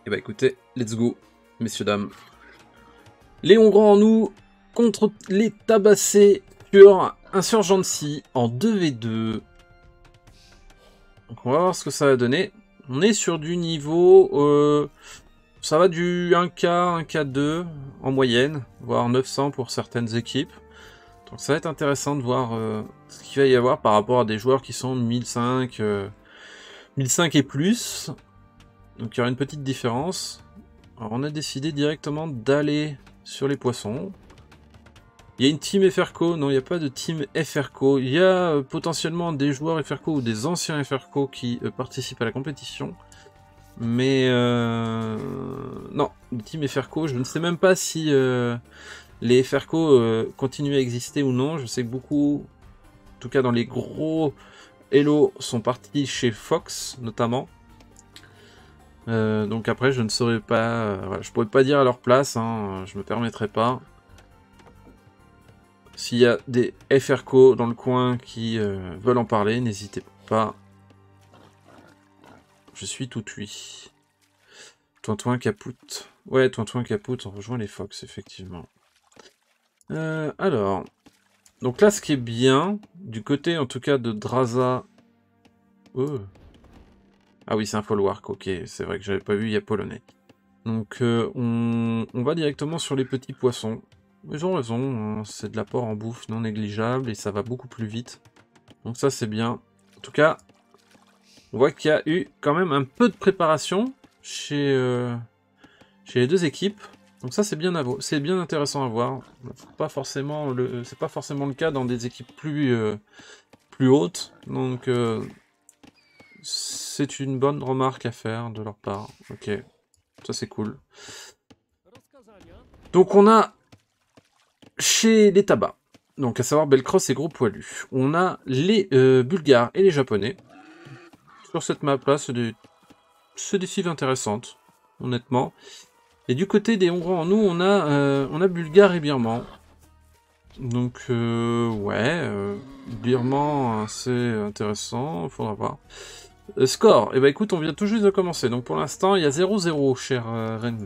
Et bah écoutez, let's go, messieurs, dames. Les Hongrois en nous contre les tabassés sur Insurgency en 2v2. Donc on va voir ce que ça va donner. On est sur du niveau... ça va du 1K, 1K2 en moyenne, voire 900 pour certaines équipes. Donc ça va être intéressant de voir ce qu'il va y avoir par rapport à des joueurs qui sont 1005, 1005 et plus. Donc il y aura une petite différence. Alors on a décidé directement d'aller sur les poissons. Il y a une team FRCO, non il n'y a pas de team FRCO. Il y a potentiellement des joueurs FRCO ou des anciens FRCO qui participent à la compétition. Mais non, le team FRCO, je ne sais même pas si les FRCO continuent à exister ou non. Je sais que beaucoup, en tout cas dans les gros Hello, sont partis chez Fox notamment. Donc après je ne saurais pas, voilà, je pourrais pas dire à leur place, hein, je me permettrai pas. S'il y a des FRCO dans le coin qui veulent en parler, n'hésitez pas. Je suis tout oui. Tointouin capoute. Ouais, Tointouin capoute, on rejoint les Fox, effectivement. Alors, donc là ce qui est bien, du côté en tout cas de Draza... Oh. Ah oui, c'est un folwark, ok, c'est vrai que j'avais pas vu, il y a polonais. Donc on va directement sur les petits poissons. Ils ont raison, hein, c'est de l'apport en bouffe non négligeable et ça va beaucoup plus vite. Donc ça c'est bien. En tout cas, on voit qu'il y a eu quand même un peu de préparation chez les deux équipes. Donc ça c'est bien intéressant à voir. C'est pas forcément le cas dans des équipes plus hautes. Donc c'est une bonne remarque à faire de leur part. Ok, ça c'est cool. Donc on a chez les tabacs, donc à savoir Belcross et Gros Poilu, on a les Bulgares et les Japonais. Sur cette map là, c'est des cives intéressantes, honnêtement. Et du côté des Hongrois en nous, on a Bulgares et Birmans. Donc ouais, Birman c'est intéressant, faudra voir. Score, et bah écoute, on vient tout juste de commencer, donc pour l'instant il y a 0-0, cher Ren.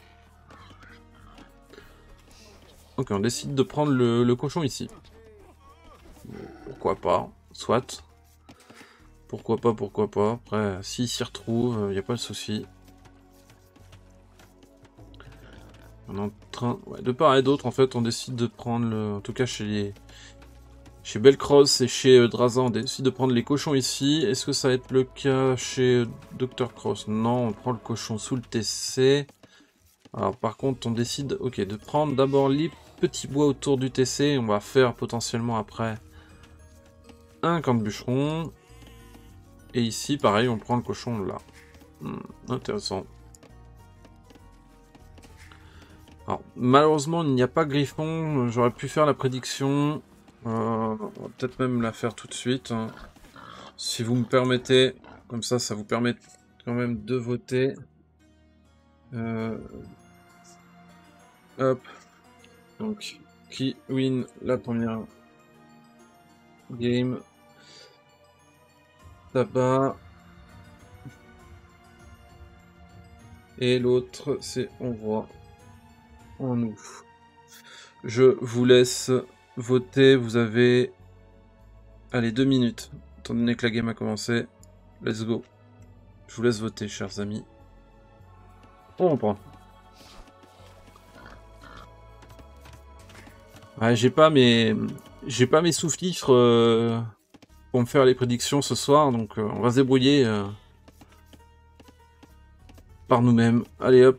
Ok, on décide de prendre le cochon ici. Pourquoi pas, soit. Pourquoi pas. Après, s'il s'y retrouve, il n'y a pas de souci. On est en train... Ouais, de part et d'autre, en fait, on décide de prendre en tout cas, chez Belcross et chez Draza, on décide de prendre les cochons ici. Est-ce que ça va être le cas chez Dr Cross? Non, on prend le cochon sous le TC. Alors, par contre, on décide, ok, de prendre d'abord les petits bois autour du TC. On va faire potentiellement après un camp de bûcheron. Et ici, pareil, on prend le cochon là. Intéressant. Alors, malheureusement, il n'y a pas Griffon. J'aurais pu faire la prédiction. On va peut-être même la faire tout de suite. Hein. Si vous me permettez. Comme ça vous permet quand même de voter. Hop. Donc, qui win la première game? Tabac. Et l'autre, c'est Hongrois. En nous. Je vous laisse voter. Vous avez... Allez, 2 minutes. Étant donné que la game a commencé. Let's go. Je vous laisse voter, chers amis. On reprend. Ouais, j'ai pas mes sous-fifres pour me faire les prédictions ce soir, donc on va se débrouiller par nous-mêmes. Allez hop.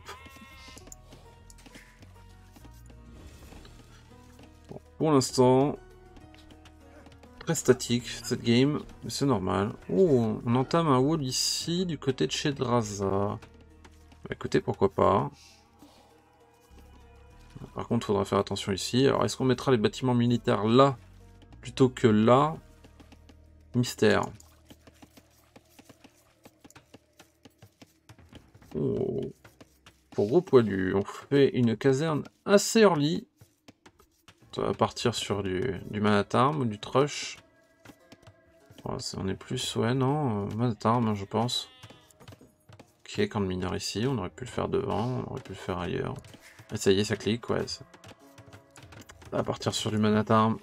Bon, pour l'instant, très statique cette game, mais c'est normal. Oh, on entame un wall ici du côté de chez Draza. Bah, écoutez, pourquoi pas. Par contre, il faudra faire attention ici. Alors, est-ce qu'on mettra les bâtiments militaires là plutôt que là? Mystère. Oh. Pour Gros Poilu, on fait une caserne assez early. Ça va partir sur du man-at-arm ou du trush. Oh, on est plus, ouais, non, man-at-arm, je pense. Ok, Ok, camp de mineurs ici, on aurait pu le faire devant, on aurait pu le faire ailleurs. Et ça y est, ça clique, ouais. Ça va partir sur du Manatarm.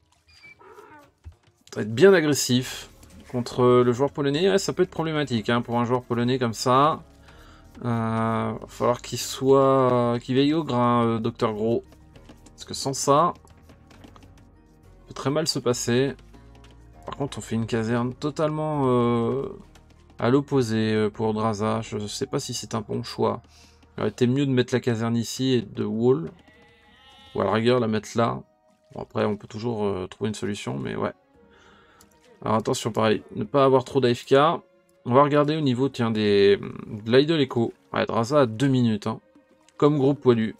Ça va être bien agressif contre le joueur polonais. Ouais, ça peut être problématique hein, pour un joueur polonais comme ça. Va falloir qu'il veille au grain, Docteur Gros. Parce que sans ça, ça peut très mal se passer. Par contre, on fait une caserne totalement à l'opposé pour Draza. Je sais pas si c'est un bon choix. Il aurait été mieux de mettre la caserne ici et de wall. Ou à la rigueur, la mettre là. Bon, après, on peut toujours trouver une solution, mais ouais. Alors attention, pareil, ne pas avoir trop d'AFK. On va regarder au niveau, tiens, de l'Idle Echo. Ouais, Draza à 2 minutes, hein. Comme gros poilu.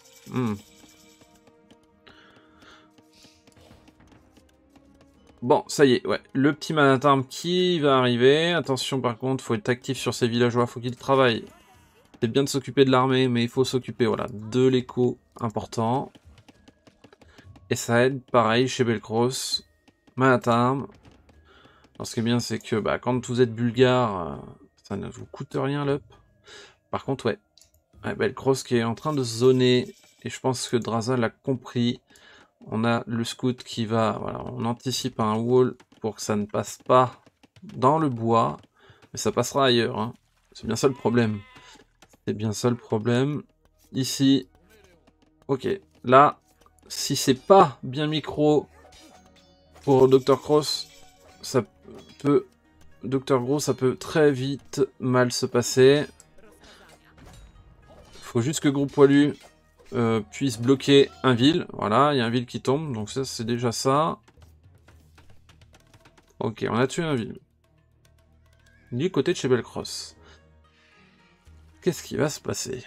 Bon, ça y est, ouais. Le petit Manatarm qui va arriver. Attention, par contre, faut être actif sur ces villageois, faut qu'ils travaillent. C'est bien de s'occuper de l'armée, mais il faut s'occuper, voilà, de l'écho important. Et ça aide, pareil, chez Belcross. Manatarm. Alors, ce qui est bien, c'est que bah, quand vous êtes bulgare, ça ne vous coûte rien l'up. Par contre, ouais. Belcross qui est en train de zoner. Et je pense que Draza l'a compris. On a le scout qui va... Voilà, on anticipe un wall pour que ça ne passe pas dans le bois. Mais ça passera ailleurs. Hein. C'est bien ça le problème. C'est bien ça le problème. Ici. Ok. Là, si c'est pas bien micro pour Dr. Cross, ça peut... Dr. Gros, ça peut très vite mal se passer. Faut juste que Gros Poilu puisse bloquer un ville. Voilà, il y a un ville qui tombe, donc ça c'est déjà ça. Ok, on a tué un ville. Du côté de chez Belcross. Qu'est-ce qui va se passer?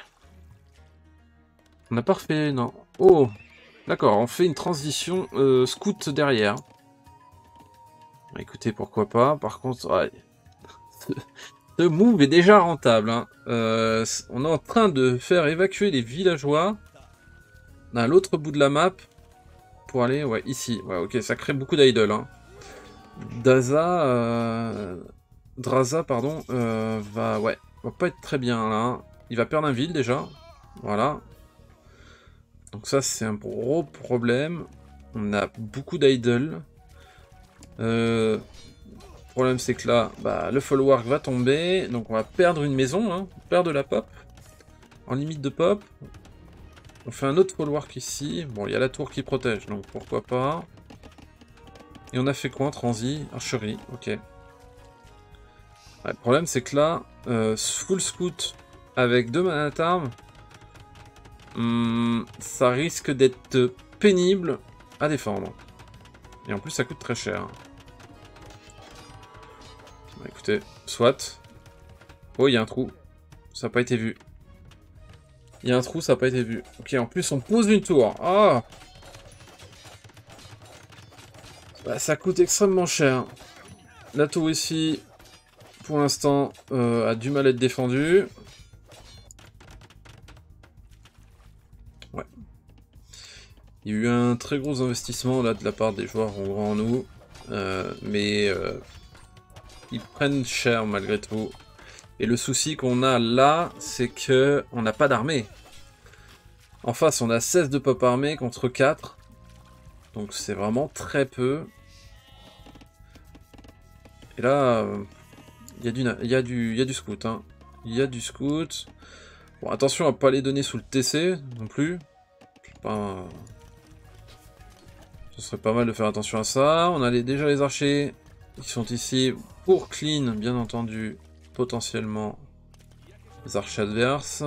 On n'a pas refait, non. Oh, d'accord, on fait une transition scout derrière. Écoutez, pourquoi pas. Par contre, ouais. Ce move est déjà rentable. Hein. On est en train de faire évacuer les villageois à l'autre bout de la map pour aller, ouais, ici. Ouais, ok, ça crée beaucoup d'idoles. Hein. Draza, pardon, va pas être très bien là. Il va perdre un ville déjà. Voilà. Donc ça, c'est un gros problème. On a beaucoup d'idoles. Le problème, c'est que là, bah, le follow-work va tomber. Donc on va perdre une maison, hein. On perd de la pop. En limite de pop. On fait un autre follow-work ici. Bon, il y a la tour qui protège, donc pourquoi pas. Et on a fait quoi en transi? Archerie, ok. Ouais, le problème, c'est que là, full scout avec 2 Manatarm, ça risque d'être pénible à défendre. Et en plus, ça coûte très cher. Bah, écoutez, soit. Oh, il y a un trou. Ça n'a pas été vu. Il y a un trou, ça n'a pas été vu. Ok, en plus, on pose une tour. Ah! Bah, ça coûte extrêmement cher. La tour ici, pour l'instant, a du mal à être défendue. Ouais. Il y a eu un très gros investissement là de la part des joueurs hongrois en nous. Mais ils prennent cher malgré tout. Et le souci qu'on a là, c'est que on n'a pas d'armée. En face, on a 16 de pop armée contre 4. Donc c'est vraiment très peu. Et là, il y a du scout. Hein. Il y a du scout. Bon, attention à pas les donner sous le TC non plus. Pas... Ce serait pas mal de faire attention à ça. On a déjà les archers qui sont ici pour clean, bien entendu, potentiellement les archers adverses.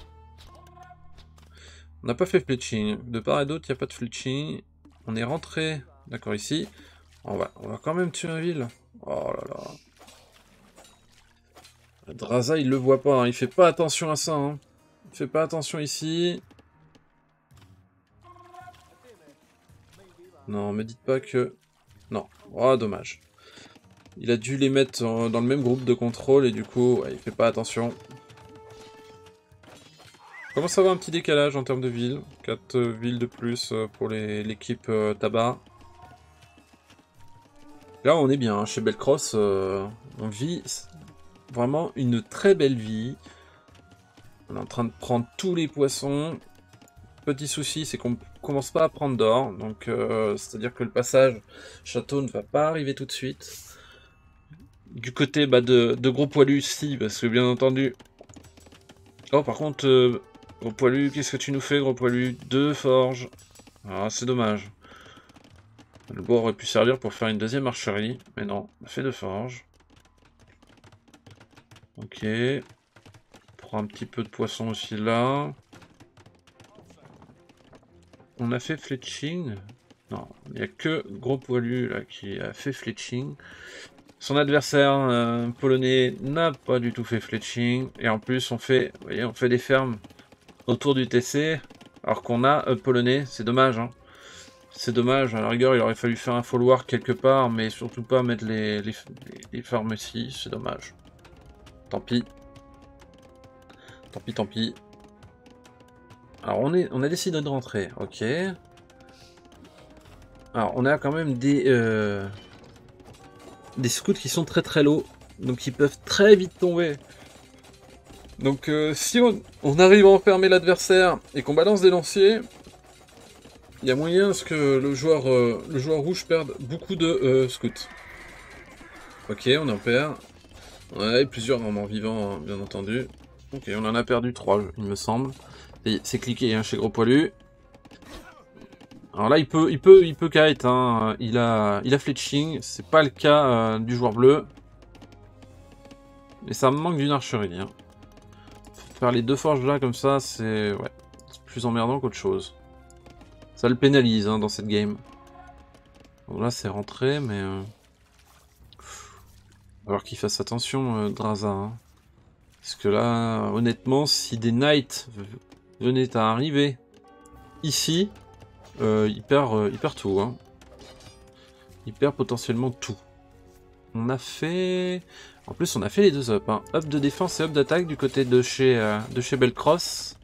On n'a pas fait fletching. De part et d'autre, il n'y a pas de fletching. On est rentré, d'accord, ici. On va quand même tuer un ville. Oh là là. Draza, il le voit pas, hein. Il fait pas attention à ça. Hein. Il fait pas attention ici. Non, me dites pas que... Non. Oh, dommage. Il a dû les mettre dans le même groupe de contrôle et du coup, ouais, il fait pas attention. Commence à avoir un petit décalage en termes de villes. 4 villes de plus pour l'équipe tabac. Là, on est bien. Hein. Chez Belcross, on vit vraiment une très belle vie. On est en train de prendre tous les poissons. Petit souci, c'est qu'on commence pas à prendre d'or. Donc, c'est-à-dire que le passage château ne va pas arriver tout de suite. Du côté de Gros Poilu, si, parce que bien entendu... Oh, par contre, Gros Poilu, qu'est-ce que tu nous fais, Gros Poilu? 2 forges. Ah, c'est dommage. Le bois aurait pu servir pour faire une deuxième archerie, mais non, on a fait 2 forges. Ok. On prend un petit peu de poisson aussi là. On a fait fletching. Non, il n'y a que Gros Poilu là qui a fait fletching. Son adversaire polonais n'a pas du tout fait fletching. Et en plus, on fait, vous voyez, on fait des fermes autour du TC. Alors qu'on a polonais. C'est dommage. Hein. C'est dommage. À la rigueur, il aurait fallu faire un follower quelque part. Mais surtout pas mettre les farms ici. C'est dommage. Tant pis. Tant pis, tant pis. Alors, on a décidé de rentrer. Ok. Alors, on a quand même des scouts qui sont très très low, donc ils peuvent très vite tomber. Donc si on arrive à enfermer l'adversaire et qu'on balance des lanciers, il y a moyen à ce que le joueur rouge perde beaucoup de scouts. Ok, on en perd. Ouais, plusieurs moments vivants, hein, bien entendu. Ok, on en a perdu 3, il me semble. C'est cliqué hein, chez Gros Poilu. Alors là, il peut kite, hein. Il a fletching, c'est pas le cas du joueur bleu. Mais ça me manque d'une archerie. Hein. Faire les 2 forges là comme ça, c'est plus emmerdant qu'autre chose. Ça le pénalise hein, dans cette game. Bon, là, c'est rentré, mais... alors qu'il fasse attention, Draza. Hein. Parce que là, honnêtement, si des knights venaient à arriver ici... il perd tout. Hein. Il perd potentiellement tout. On a fait... En plus, on a fait les 2 up. Hein. Up de défense et up d'attaque du côté de chez Belcross.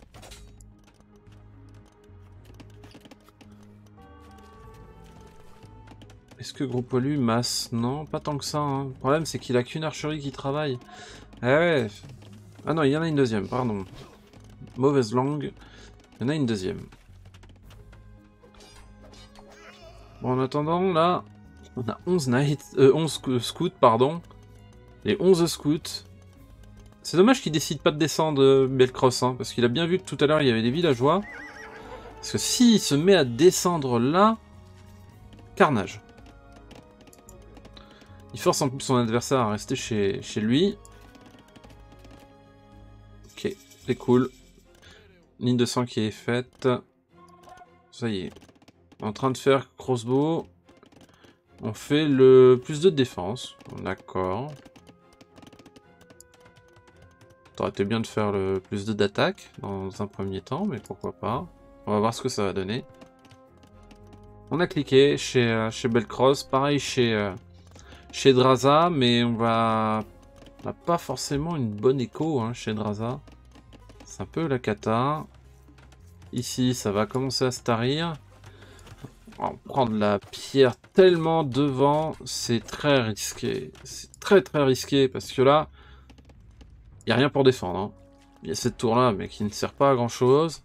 Est-ce que Gros Poilu masse? Non, pas tant que ça. Hein. Le problème, c'est qu'il a qu'une archerie qui travaille. Ah ouais. Ah non, il y en a une deuxième, pardon. Mauvaise langue. Il y en a une deuxième. Bon, en attendant, là, on a 11 scouts, pardon. Les 11 scouts. C'est dommage qu'il décide pas de descendre Belcross, hein, parce qu'il a bien vu que tout à l'heure, il y avait des villageois. Parce que s'il se met à descendre là, carnage. Il force en plus son adversaire à rester chez lui. Ok, c'est cool. Ligne de sang qui est faite. Ça y est. En train de faire crossbow. On fait le plus 2 de défense. D'accord. Ça aurait été bien de faire le plus 2 d'attaque dans un premier temps, mais pourquoi pas. On va voir ce que ça va donner. On a cliqué chez Belcross. Pareil chez Draza, mais on va pas forcément une bonne écho hein, chez Draza. C'est un peu la cata. Ici, ça va commencer à se tarir. On va prendre la pierre tellement devant, c'est très risqué. C'est très très risqué parce que là, il n'y a rien pour défendre. Hein. Il y a cette tour là, mais qui ne sert pas à grand chose.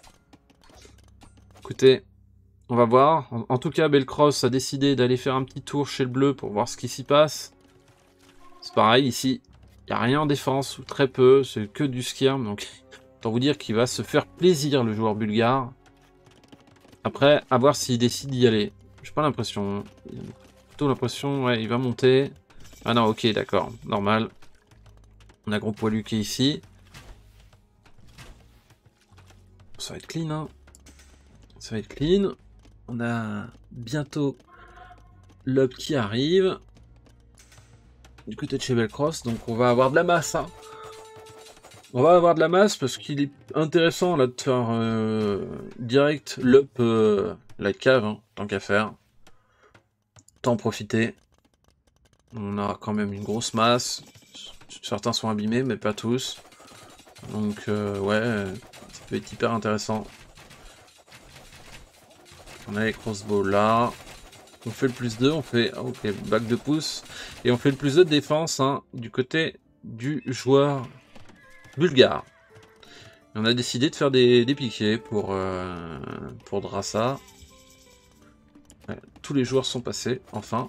Écoutez, on va voir. En tout cas, Belcross a décidé d'aller faire un petit tour chez le bleu pour voir ce qui s'y passe. C'est pareil, ici, il n'y a rien en défense, ou très peu, c'est que du skirm. Donc, autant vous dire qu'il va se faire plaisir, le joueur bulgare. Après, à voir s'il décide d'y aller. J'ai pas l'impression. Plutôt l'impression, ouais, il va monter. Ah non, ok, d'accord, normal. On a Gros Poilu qui est ici. Ça va être clean, hein. Ça va être clean. On a bientôt l'up qui arrive. Du côté de chez Belcross, donc on va avoir de la masse, hein. On va avoir de la masse parce qu'il est intéressant là de faire direct l'up la cave, hein, tant qu'à faire. Tant en profiter. On a quand même une grosse masse. Certains sont abîmés, mais pas tous. Donc ouais, ça peut être hyper intéressant. On a les crossbows là. On fait le plus 2, on fait ok, bac de pouce. Et on fait le plus 2 de défense hein, du côté du joueur bulgare. On a décidé de faire des piquets pour Drassa. Ouais, tous les joueurs sont passés, enfin.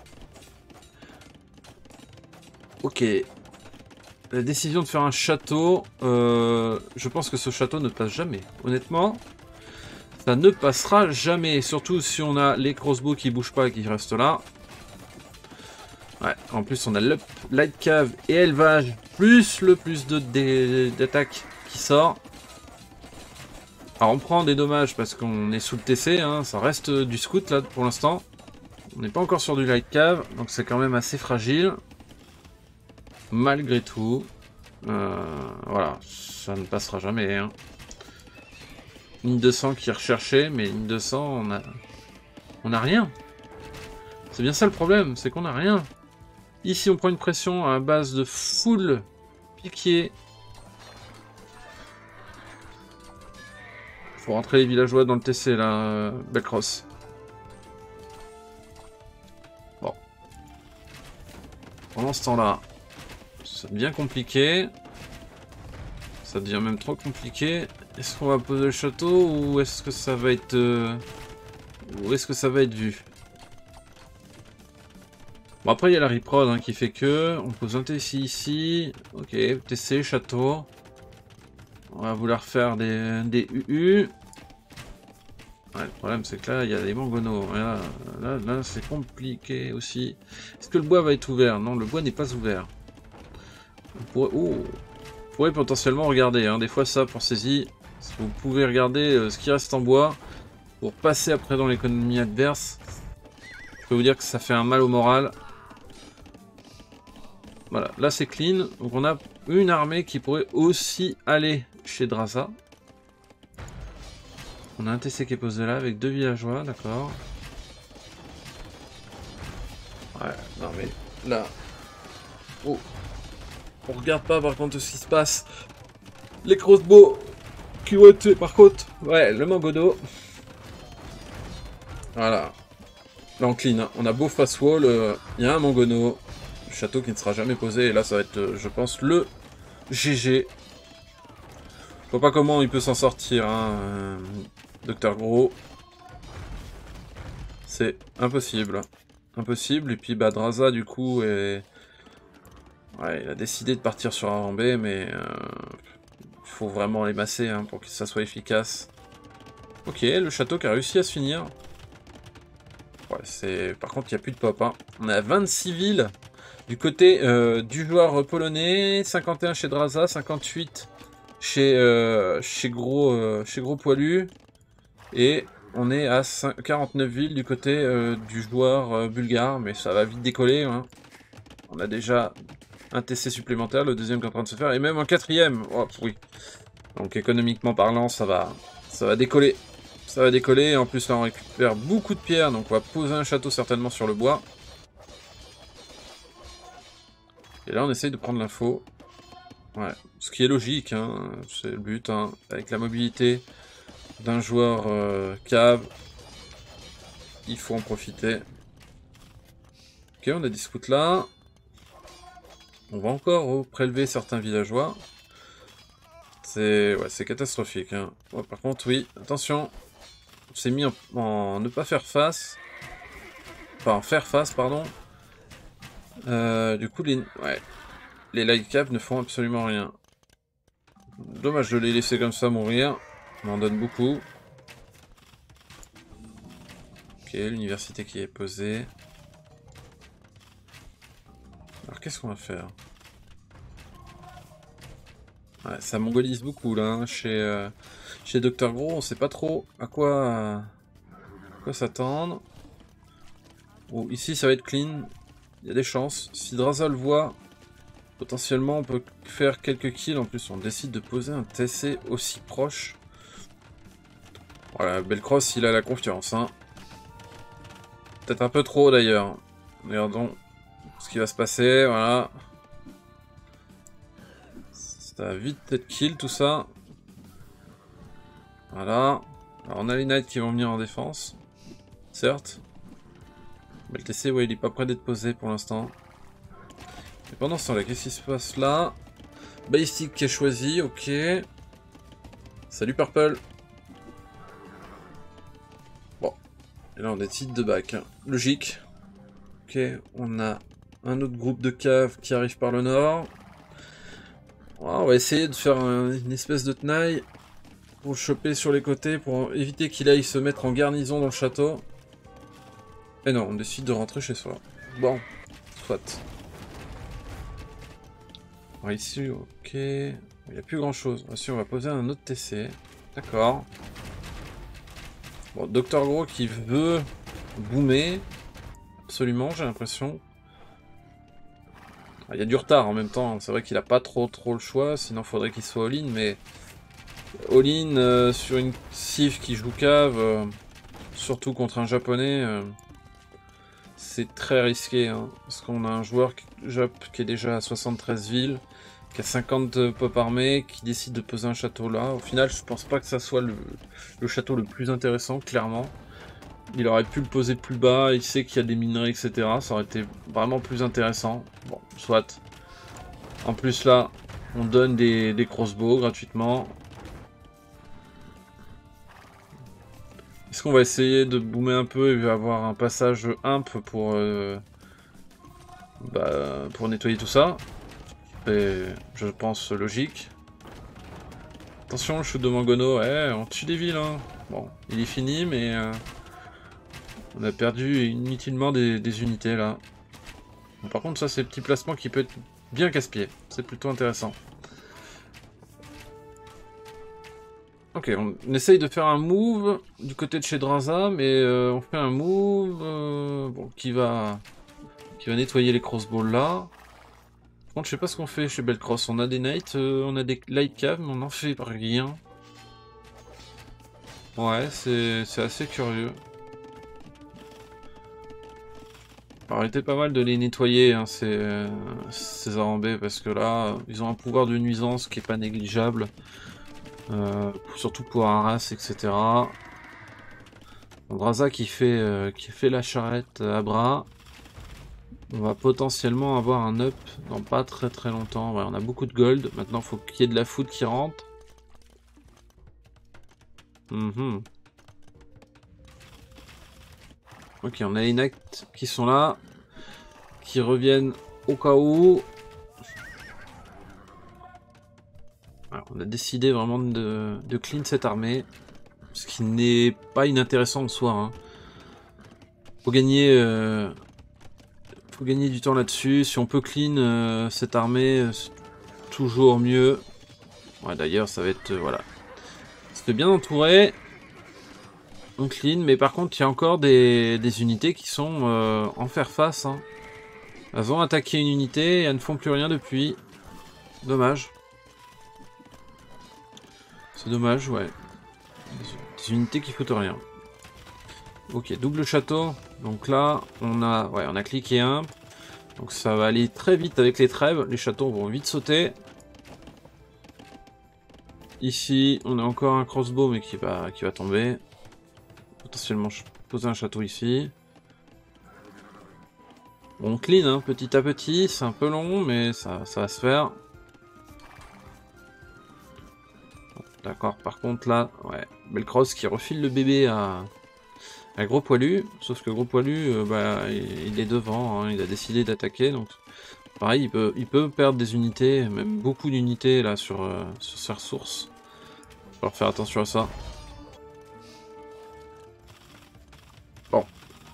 Ok. La décision de faire un château, je pense que ce château ne passe jamais. Honnêtement, ça ne passera jamais. Surtout si on a les crossbows qui bougent pas et qui restent là. Ouais, en plus on a le light cave et élevage, plus le plus d'attaque qui sort. Alors on prend des dommages parce qu'on est sous le TC, hein, ça reste du scout là pour l'instant. On n'est pas encore sur du light cave, donc c'est quand même assez fragile. Malgré tout, voilà, ça ne passera jamais. Hein. Ligne 200 qui est recherchée, mais ligne 200, on a rien. C'est bien ça le problème, c'est qu'on a rien. Ici, on prend une pression à base de full piquier. Faut rentrer les villageois dans le TC, là, Belcross. Bon. Pendant ce temps-là, c'est bien compliqué. Ça devient même trop compliqué. Est-ce qu'on va poser le château ou est-ce que ça va être... Ou est-ce que ça va être vu? Bon, après, il y a la reprod hein, qui fait que... On pose un TC ici. Ok, TC, château. On va vouloir faire des UU. Ouais, le problème, c'est que là, il y a des mangonos. Là c'est compliqué aussi. Est-ce que le bois va être ouvert? Non, le bois n'est pas ouvert. On pourrait potentiellement regarder. Hein, des fois, ça, pour saisie, vous pouvez regarder ce qui reste en bois pour passer après dans l'économie adverse. Je peux vous dire que ça fait un mal au moral. Voilà, là c'est clean. Donc on a une armée qui pourrait aussi aller chez Drassa. On a un TC qui est posé là avec 2 villageois, d'accord. Ouais, non mais là... Oh. On regarde pas par contre ce qui se passe. Les crossbows qui vont être tués par contre. Ouais, le mangono. Voilà. Là on clean, hein. On a beau face wall, il y a un mangono. Le château qui ne sera jamais posé. Et là ça va être, je pense, le GG. Je vois pas comment il peut s'en sortir, hein, Docteur Gros. C'est impossible. Impossible. Et puis bah Drassa du coup est... Ouais, il a décidé de partir sur un B, mais il faut vraiment les masser hein, pour que ça soit efficace. Ok, le château qui a réussi à se finir. Ouais, c'est... Par contre, il n'y a plus de pop. Hein. On a 26 villes du côté du joueur polonais, 51 chez Drassa, 58 chez Gros Poilu, et on est à 49 villes du côté du joueur bulgare, mais ça va vite décoller. Hein. On a déjà un TC supplémentaire, le deuxième qui est en train de se faire, et même un quatrième. Oh, oui. Donc économiquement parlant, ça va décoller. Ça va décoller, et en plus là on récupère beaucoup de pierres, donc on va poser un château certainement sur le bois. Et là on essaye de prendre l'info. Ouais, ce qui est logique, hein, c'est le but, hein, avec la mobilité d'un joueur cave, il faut en profiter. Ok, on a des scouts là. On va encore prélever certains villageois. C'est catastrophique. Hein. Ouais, par contre, oui, attention. On s'est mis en ne pas faire face. Enfin, en faire face, pardon. Du coup, les light cap ne font absolument rien. Dommage de les laisser comme ça mourir. On en donne beaucoup. Ok, l'université qui est posée. Alors, qu'est-ce qu'on va faire? Ouais, ça mongolise beaucoup là, hein, chez Dr Gros, on sait pas trop à quoi s'attendre. Bon, ici ça va être clean, il y a des chances. Si Drassa le voit, potentiellement on peut faire quelques kills. En plus on décide de poser un TC aussi proche. Voilà, Belcross il a la confiance. Hein. Peut-être un peu trop d'ailleurs. Regardons ce qui va se passer, voilà. Ça va vite être kill tout ça. Voilà. Alors on a les knights qui vont venir en défense. Certes. Mais le TC, ouais, il est pas prêt d'être posé pour l'instant. Et pendant ce temps là, qu'est-ce qui se passe là? Balistique qui est choisi, ok. Salut Purple. Bon, et là on décide de back. Hein. Logique. Ok, on a un autre groupe de caves qui arrive par le nord. On va essayer de faire une espèce de tenaille pour le choper sur les côtés, pour éviter qu'il aille se mettre en garnison dans le château. Et non, on décide de rentrer chez soi. Bon, soit. Alors ici, ok. Il n'y a plus grand chose. Ici, on va poser un autre TC. D'accord. Bon, Dr Gros qui veut boomer. Absolument, j'ai l'impression. Il y a du retard en même temps. C'est vrai qu'il n'a pas trop le choix. Sinon, il faudrait qu'il soit all-in. Mais all-in sur une Sif qui joue cave, surtout contre un japonais, c'est très risqué. Hein, parce qu'on a un joueur Jap qui est déjà à 73 villes, qui a 50 pop armés, qui décide de poser un château là. Au final, je pense pas que ça soit le château le plus intéressant, clairement. Il aurait pu le poser plus bas, il sait qu'il y a des minerais, etc. Ça aurait été vraiment plus intéressant. Bon, soit. En plus là, on donne des crossbows gratuitement. Est-ce qu'on va essayer de boomer un peu et avoir un passage imp pour nettoyer tout ça? Et je pense logique. Attention, le shoot de Mangono, ouais, on tue des villes. Hein. Bon, il est fini, mais on a perdu inutilement des unités là. Bon, par contre, ça, c'est le petit placement qui peut être bien casse-pied. C'est plutôt intéressant. Ok, on essaye de faire un move du côté de chez Draza, mais on fait un move bon, qui va nettoyer les crossbows là. Par contre, je sais pas ce qu'on fait chez Belcross. On a des Knights, on a des Light Caves, mais on en fait rien. Ouais, c'est assez curieux. Ça aurait été pas mal de les nettoyer, hein, ces Arambés, parce que là, ils ont un pouvoir de nuisance qui est pas négligeable. Surtout pour Arras, etc. Draza qui fait la charrette à bras. On va potentiellement avoir un up dans pas très longtemps. Ouais, on a beaucoup de gold. Maintenant, il faut qu'il y ait de la food qui rentre. Ok, on a les Knights qui sont là. Qui reviennent au cas où. Alors, on a décidé vraiment de clean cette armée. Ce qui n'est pas inintéressant en soi. Hein. Faut gagner du temps là-dessus. Si on peut clean cette armée, c'est toujours mieux. Ouais, d'ailleurs, ça va être... voilà. C'était bien entouré. On clean, mais par contre, il y a encore des unités qui sont en faire face. Hein. Elles ont attaqué une unité et elles ne font plus rien depuis. Dommage. C'est dommage, ouais. Des unités qui foutent rien. Ok, double château. Donc là, on a cliqué un. Donc ça va aller très vite avec les trêves. Les châteaux vont vite sauter. Ici, on a encore un crossbow, mais qui va tomber. Potentiellement, je poser un château ici. On clean hein, petit à petit. C'est un peu long, mais ça va se faire. D'accord, par contre là, ouais, Belcross qui refile le bébé à Gros Poilu, sauf que Gros Poilu, il est devant, hein, il a décidé d'attaquer, donc pareil, il peut perdre des unités, même beaucoup d'unités là sur ses ressources. Il va falloir faire attention à ça. Bon.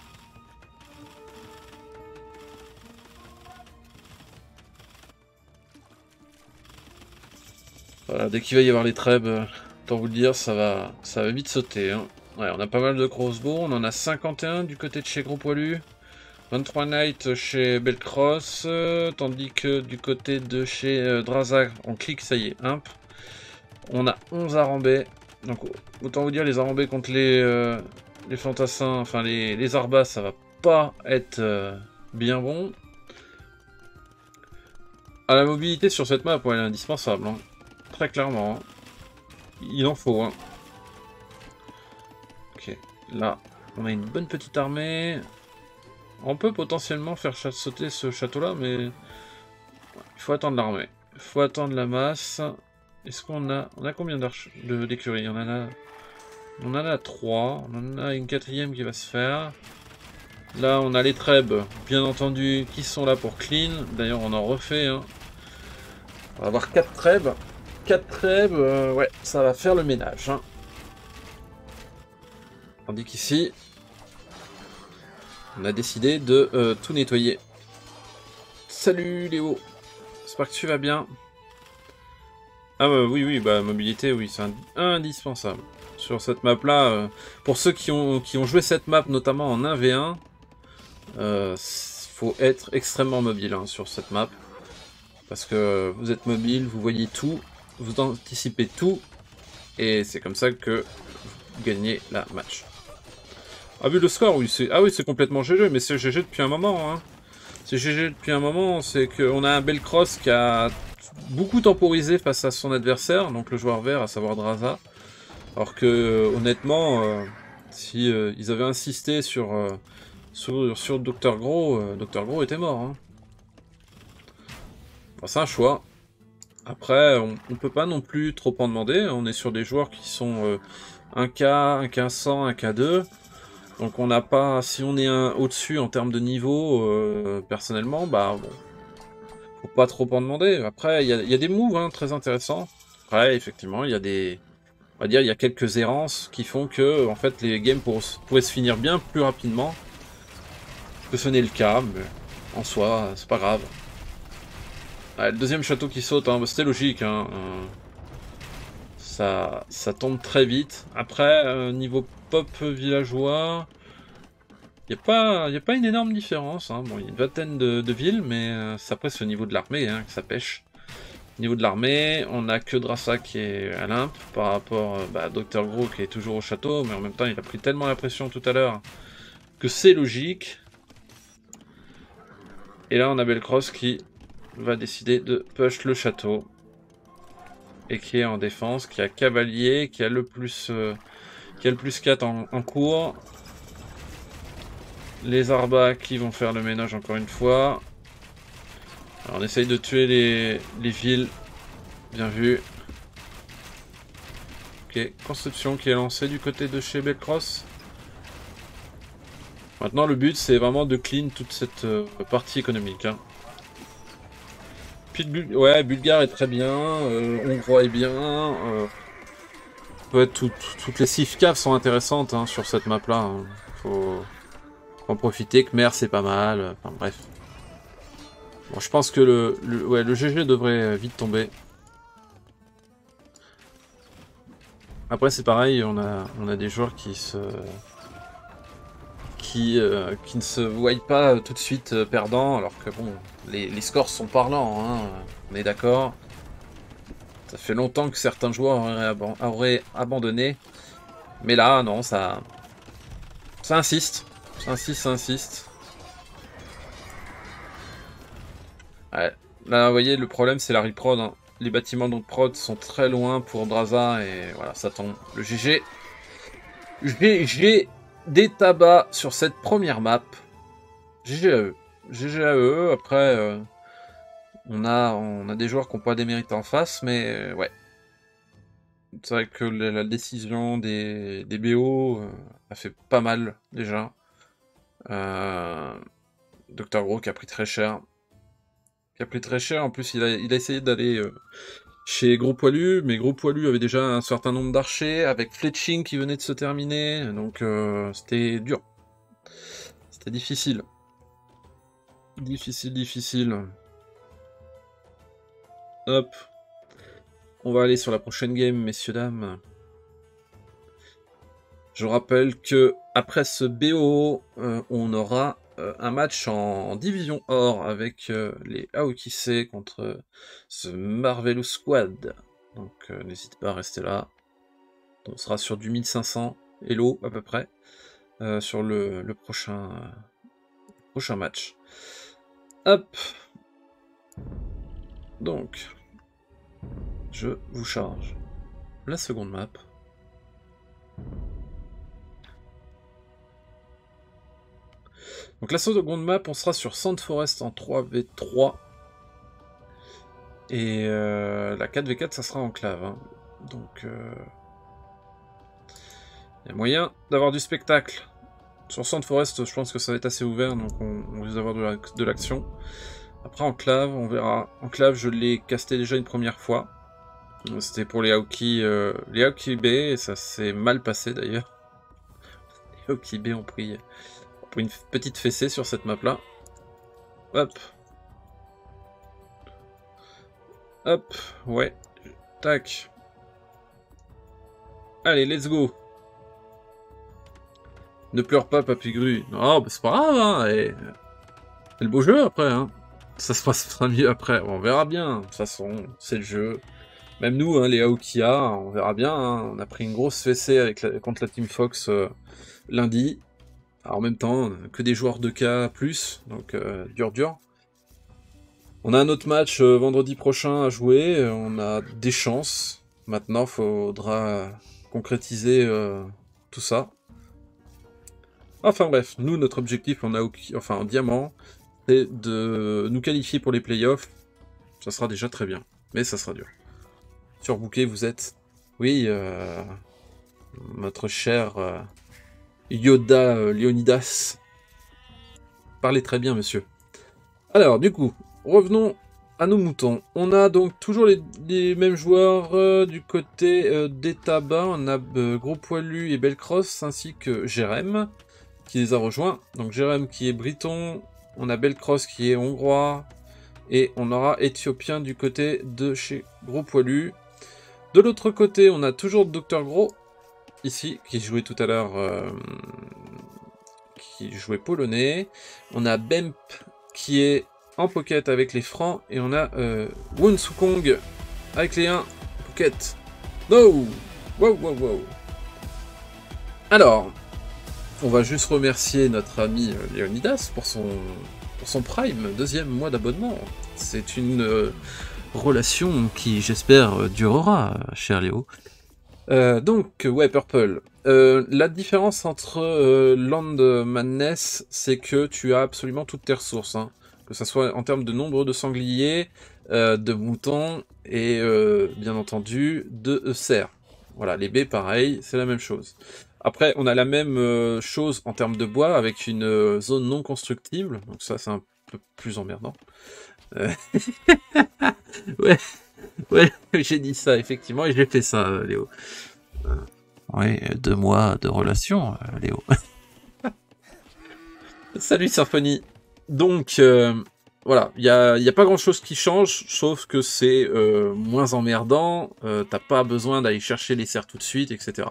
Voilà, dès qu'il va y avoir les trêves, autant vous le dire, ça va vite sauter. Hein. Ouais, on a pas mal de crossbows, on en a 51 du côté de chez Gros Poilu, 23 Knights chez Belcross, tandis que du côté de chez Drazag, on clique, ça y est, imp. On a 11 arambais, donc autant vous dire, les arambais contre les fantassins, enfin les arbas, ça va pas être bien bon. Ah, la mobilité sur cette map, ouais, elle est indispensable. Hein. Très clairement. Hein. Il en faut. Hein. Ok. Là, on a une bonne petite armée. On peut potentiellement faire sauter ce château-là, mais... il faut attendre l'armée. Il faut attendre la masse. Est-ce qu'on a... On a combien d'écuries? On en a 3. On en a une quatrième qui va se faire. Là, on a les trèbes, bien entendu, qui sont là pour clean. D'ailleurs, on en refait. Hein. On va avoir 4 trèbes. 4 trèbes, ouais, ça va faire le ménage. Hein. Tandis qu'ici, on a décidé de tout nettoyer. Salut Léo, j'espère que tu vas bien. Ah oui, bah mobilité, oui, c'est indispensable. Sur cette map-là, pour ceux qui ont joué cette map, notamment en 1v1, faut être extrêmement mobile hein, sur cette map. Parce que vous êtes mobile, vous voyez tout, vous anticipez tout, et c'est comme ça que vous gagnez la match. Ah, vu le score, oui, c'est complètement GG, mais c'est GG depuis un moment. Hein. C'est GG depuis un moment, c'est qu'on a un Belcross qui a beaucoup temporisé face à son adversaire, donc le joueur vert, à savoir Draza. Alors que, honnêtement, si ils avaient insisté sur Dr. Gros, Dr. Gros était mort. Hein. Bon, c'est un choix. Après, on peut pas non plus trop en demander. On est sur des joueurs qui sont 1K, 1K 100, 1K 2. Donc on n'a pas, si on est au-dessus en termes de niveau, personnellement, bah bon, faut pas trop en demander. Après, il y a des moves hein, très intéressants. Après, effectivement, il y a des, on va dire, il y a quelques errances qui font que, en fait, les games pourraient se finir bien plus rapidement que ce n'est le cas, mais en soi, c'est pas grave. Ouais, le deuxième château qui saute, hein, bah, c'était logique. Hein, ça tombe très vite. Après, niveau pop villageois, il n'y a pas une énorme différence. Hein. Bon, il y a une vingtaine de villes, mais c'est après c'est au niveau de l'armée hein, que ça pêche. Au niveau de l'armée, on a que Drassa qui est à l'Imp par rapport à Dr. Gros qui est toujours au château, mais en même temps il a pris tellement la pression tout à l'heure que c'est logique. Et là on a Belcross qui va décider de push le château. Et qui est en défense, qui a Cavalier, qui a le plus 4 en cours. Les Arbas qui vont faire le ménage encore une fois. Alors on essaye de tuer les villes. Bien vu. Ok, construction qui est lancée du côté de chez Belcross. Maintenant le but c'est vraiment de clean toute cette partie économique. Hein. Puis ouais, Bulgare est très bien, Hongrois est bien. Ouais, toutes les 6 caves sont intéressantes hein, sur cette map là. Hein. Faut en profiter, Khmer c'est pas mal, enfin bref. Bon, je pense que le GG devrait vite tomber. Après c'est pareil, on a des joueurs qui ne se voient pas tout de suite perdants, alors que bon, les scores sont parlants, hein, on est d'accord. Ça fait longtemps que certains joueurs auraient abandonné, mais là non, ça insiste, ça insiste. Ouais. Là, vous voyez, le problème, c'est la reprod. Hein. Les bâtiments de prod sont très loin pour Draza, et voilà, ça tombe. Le GG. J'ai des tabacs sur cette première map. GG à eux. GG à eux. Après, on a des joueurs qui n'ont pas des mérites en face, mais ouais. C'est vrai que la décision des BO a fait pas mal, déjà. Dr. Gros qui a pris très cher. En plus, il a essayé d'aller chez Gros Poilu, mais Gros Poilu avait déjà un certain nombre d'archers, avec Fletching qui venait de se terminer, donc c'était dur. C'était difficile. Difficile. Hop. On va aller sur la prochaine game, messieurs, dames. Je rappelle que après ce BO, on aura un match en division or avec les Aokise contre ce Marvelous Squad. Donc n'hésite pas à rester là. On sera sur du 1500 Elo à peu près sur le prochain match. Hop. Donc, je vous charge la seconde map. Donc la seconde map, on sera sur Sandforest en 3v3. Et la 4v4, ça sera enclave. Hein. Donc, il y a moyen d'avoir du spectacle. Sur Sandforest, je pense que ça va être assez ouvert, donc on risque d'avoir de l'action. Après, Enclave, on verra. Enclave, je l'ai casté déjà une première fois. C'était pour les Aoki B, et ça s'est mal passé d'ailleurs. Les Aoki B ont pris une petite fessée sur cette map-là. Hop. Hop, ouais. Tac. Allez, let's go. Ne pleure pas, Papy Gru. Non, bah c'est pas grave, hein. C'est le beau jeu après, hein. Ça se passera mieux après. On verra bien. De toute façon, c'est le jeu. Même nous, hein, les Aokia, on verra bien. Hein. On a pris une grosse fessée contre la Team Fox lundi. Alors, en même temps, que des joueurs de K+, donc dur. On a un autre match vendredi prochain à jouer. On a des chances. Maintenant, faudra concrétiser tout ça. Enfin bref, nous, notre objectif en diamant, c'est de nous qualifier pour les playoffs. Ça sera déjà très bien, mais ça sera dur. Surbooké, vous êtes... Oui, notre cher Yoda Leonidas. Parlez très bien, monsieur. Alors, du coup, revenons à nos moutons. On a donc toujours les mêmes joueurs du côté des tabacs. On a Gros Poilu et Belcross, ainsi que Jérém, qui les a rejoints. Donc Jérém qui est briton, on a Belcross qui est hongrois, et on aura éthiopien du côté de chez Gros Poilu. De l'autre côté, on a toujours Dr Gros, ici, qui jouait tout à l'heure, qui jouait polonais. On a Bemp qui est en pocket avec les francs, et on a Wun Sukong avec les 1 pocket. No! Wow. Alors, on va juste remercier notre ami Leonidas pour son Prime, 2e mois d'abonnement. C'est une relation qui, j'espère, durera, cher Léo. Donc, ouais, Purple. La différence entre Land Madness, c'est que tu as absolument toutes tes ressources. Hein. Que ce soit en termes de nombre de sangliers, de moutons, et bien entendu, de cerfs. Voilà, les baies, pareil, c'est la même chose. Après, on a la même chose en termes de bois, avec une zone non constructible, donc ça c'est un peu plus emmerdant. Ouais, j'ai dit ça, effectivement, et j'ai fait ça, Léo. Oui, 2 mois de relation, Léo. Salut Symphonie. Donc, voilà, il n'y a pas grand-chose qui change, sauf que c'est moins emmerdant, t'as pas besoin d'aller chercher les cerfs tout de suite, etc.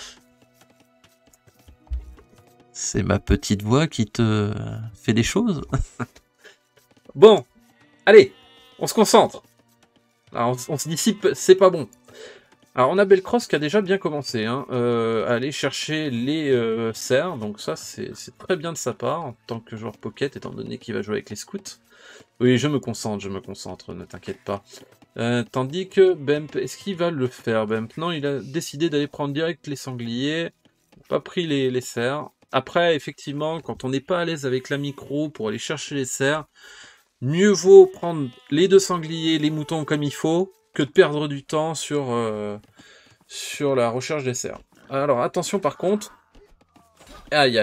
C'est ma petite voix qui te fait des choses. Bon, allez, on se concentre. Alors, on se dissipe, c'est pas bon. Alors, on a Belcross qui a déjà bien commencé hein, à aller chercher les cerfs, donc ça, c'est très bien de sa part, en tant que joueur pocket, étant donné qu'il va jouer avec les scouts. Oui, je me concentre, ne t'inquiète pas. Tandis que Bemp, est-ce qu'il va le faire, Bemp? Non, il a décidé d'aller prendre direct les sangliers, pas pris les cerfs. Après, effectivement, quand on n'est pas à l'aise avec la micro pour aller chercher les cerfs, mieux vaut prendre les 2 sangliers, les moutons comme il faut, que de perdre du temps sur la recherche des cerfs. Alors, attention par contre. Aïe.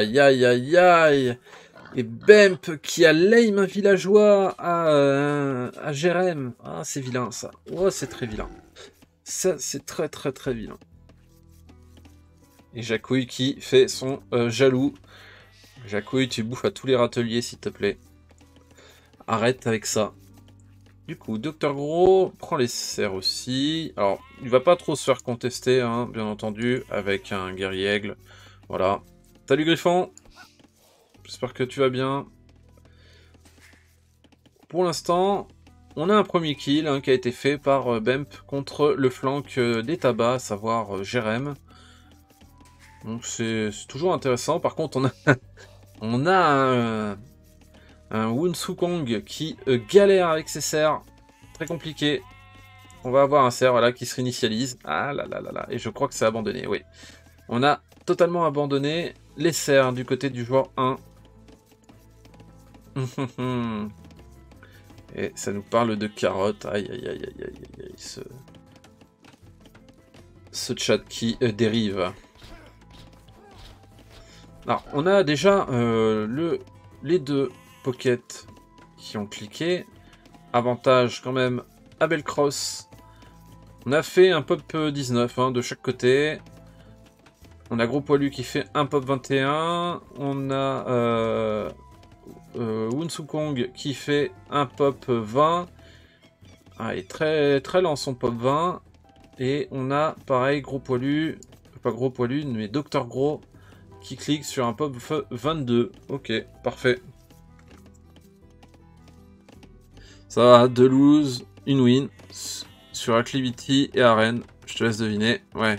Et Bemp qui a l'aim un villageois à Jérém. Ah, c'est vilain ça. Oh, c'est très vilain. Ça, c'est très vilain. Et Jacouille qui fait son jaloux. Jacouille, tu bouffes à tous les râteliers, s'il te plaît. Arrête avec ça. Du coup, Dr Gros prend les cerfs aussi. Alors, il va pas trop se faire contester, hein, bien entendu, avec un guerrier aigle. Voilà. Salut Griffon. J'espère que tu vas bien. Pour l'instant, on a un premier kill hein, qui a été fait par Bemp contre le flanc des tabacs, à savoir Jérém. Donc c'est toujours intéressant. Par contre, on a un Wun Sukong qui galère avec ses cerfs. Très compliqué. On va avoir un cerf voilà, qui se réinitialise. Ah là. Et je crois que c'est abandonné, oui. On a totalement abandonné les cerfs du côté du joueur 1. Et ça nous parle de carottes. Aïe, aïe, aïe, aïe, aïe, aïe, aïe, ce chat qui dérive. Alors, on a déjà les deux pockets qui ont cliqué. Avantage quand même à Belcross. On a fait un pop 19 hein, de chaque côté. On a Gros Poilu qui fait un pop 21. On a Wunsukong qui fait un pop 20. Ah, il est très, très lent son pop 20. Et on a pareil Gros Poilu, pas Gros Poilu, mais Docteur Gros qui clique sur un pop 22. Ok, parfait. Ça va, 2 lose, une win sur Acclivity et Arène. Je te laisse deviner. Ouais.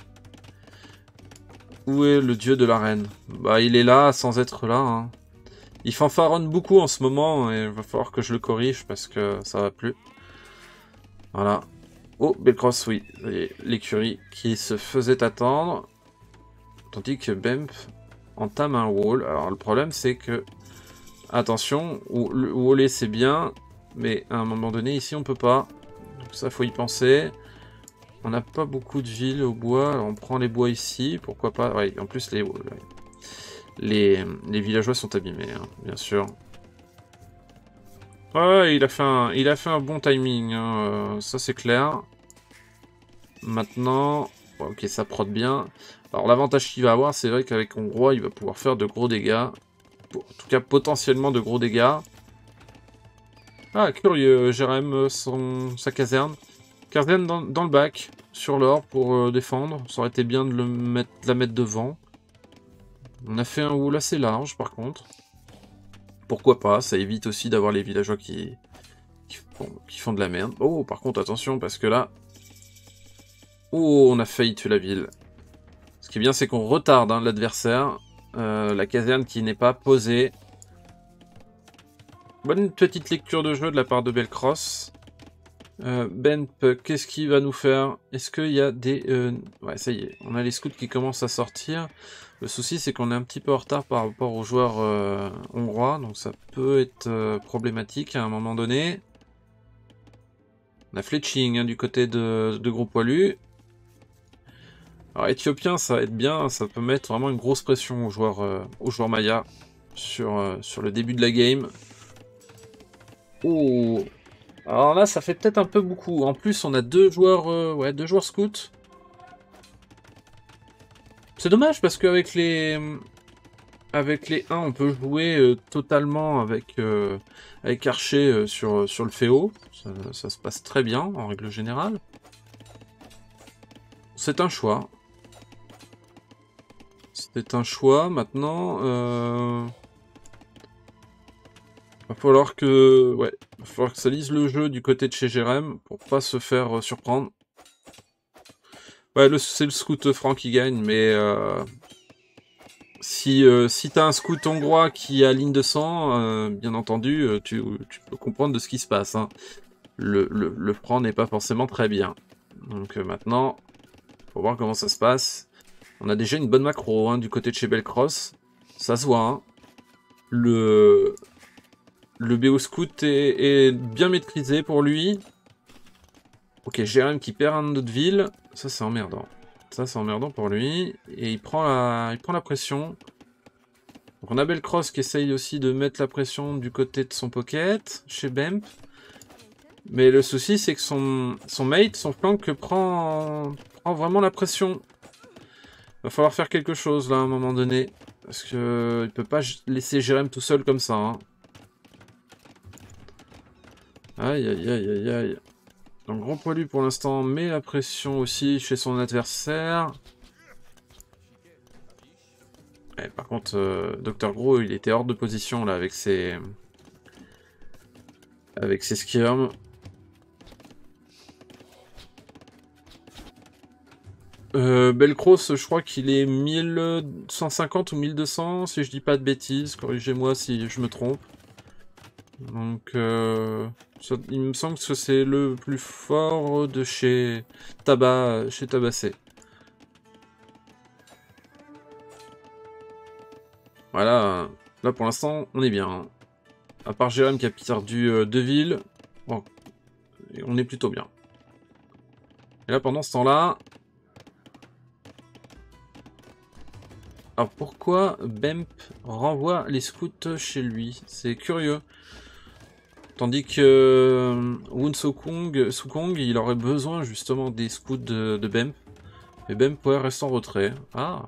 Où est le dieu de l'arène? Bah, il est là sans être là. Hein. Il fanfaronne beaucoup en ce moment et il va falloir que je le corrige parce que ça va plus. Voilà. Oh, Belcross, oui. L'écurie qui se faisait attendre. Tandis que Bemp entame un wall. Alors, le problème, c'est que... Attention, le wall c'est bien. Mais à un moment donné, ici, on peut pas. Donc ça, faut y penser. On n'a pas beaucoup de villes au bois. Alors, on prend les bois ici. Pourquoi pas? Ouais, en plus, les villageois sont abîmés, hein, bien sûr. Ouais, il a fait un bon timing. Hein, ça, c'est clair. Maintenant... ok, ça prod bien. Alors, l'avantage qu'il va avoir, c'est vrai qu'avec Hongrois, il va pouvoir faire de gros dégâts. En tout cas, potentiellement de gros dégâts. Ah, curieux, Jérém, sa caserne. Caserne dans le bac, sur l'or, pour défendre. Ça aurait été bien de la mettre devant. On a fait un wall assez large, par contre. Pourquoi pas, ça évite aussi d'avoir les villageois qui font de la merde. Oh, par contre, attention, parce que là... Oh, on a failli tuer la ville. Ce qui est bien, c'est qu'on retarde hein, l'adversaire. La caserne qui n'est pas posée. Bonne petite lecture de jeu de la part de Belcross. Bemp, qu'est-ce qu'il va nous faire? Est-ce qu'il y a des... Ouais, ça y est, on a les scouts qui commencent à sortir. Le souci, c'est qu'on est un petit peu en retard par rapport aux joueurs hongrois, donc ça peut être problématique à un moment donné. On a Fletching hein, du côté de Gros Poilu. Alors, Éthiopien, ça va être bien, ça peut mettre vraiment une grosse pression aux joueurs Maya sur le début de la game. Oh! Alors là, ça fait peut-être un peu beaucoup. En plus, on a deux joueurs scouts. C'est dommage parce qu'avec les 1, on peut jouer totalement avec Archer sur le Féo. Ça se passe très bien en règle générale. C'est un choix. C'est un choix. Maintenant, va falloir que ça lise le jeu du côté de chez Jérém pour pas se faire surprendre. Ouais, c'est le scout franc qui gagne, mais si t'as un scout hongrois qui a ligne de sang, bien entendu, tu peux comprendre de ce qui se passe. Hein. Le franc n'est pas forcément très bien. Donc maintenant, faut voir comment ça se passe. On a déjà une bonne macro hein, du côté de chez Belcross. Ça se voit. Hein. Le BO Scout est bien maîtrisé pour lui. Ok, Jérém qui perd un autre ville. Ça, c'est emmerdant. Ça, c'est emmerdant pour lui. Et il prend la pression. Donc on a Belcross qui essaye aussi de mettre la pression du côté de son pocket, chez Bemp. Mais le souci, c'est que son mate, son flank, prend vraiment la pression. Va falloir faire quelque chose là à un moment donné. Parce que il peut pas laisser Jérém tout seul comme ça. Hein. Aïe aïe aïe aïe aïe. Donc Gros Poilu pour l'instant met la pression aussi chez son adversaire. Ouais, par contre, Docteur Gros il était hors de position là avec ses skirms. Belcross, je crois qu'il est 1150 ou 1200, si je dis pas de bêtises, corrigez-moi si je me trompe. Donc, il me semble que c'est le plus fort de chez Tabassé. Voilà, là pour l'instant, on est bien. À part Jérém qui a perdu 2 villes. Bon, on est plutôt bien. Et là, pendant ce temps-là... Alors, pourquoi Bemp renvoie les scouts chez lui? C'est curieux. Tandis que Wun Sukong, il aurait besoin justement des scouts de Bemp. Mais Bemp pourrait rester en retrait. Ah.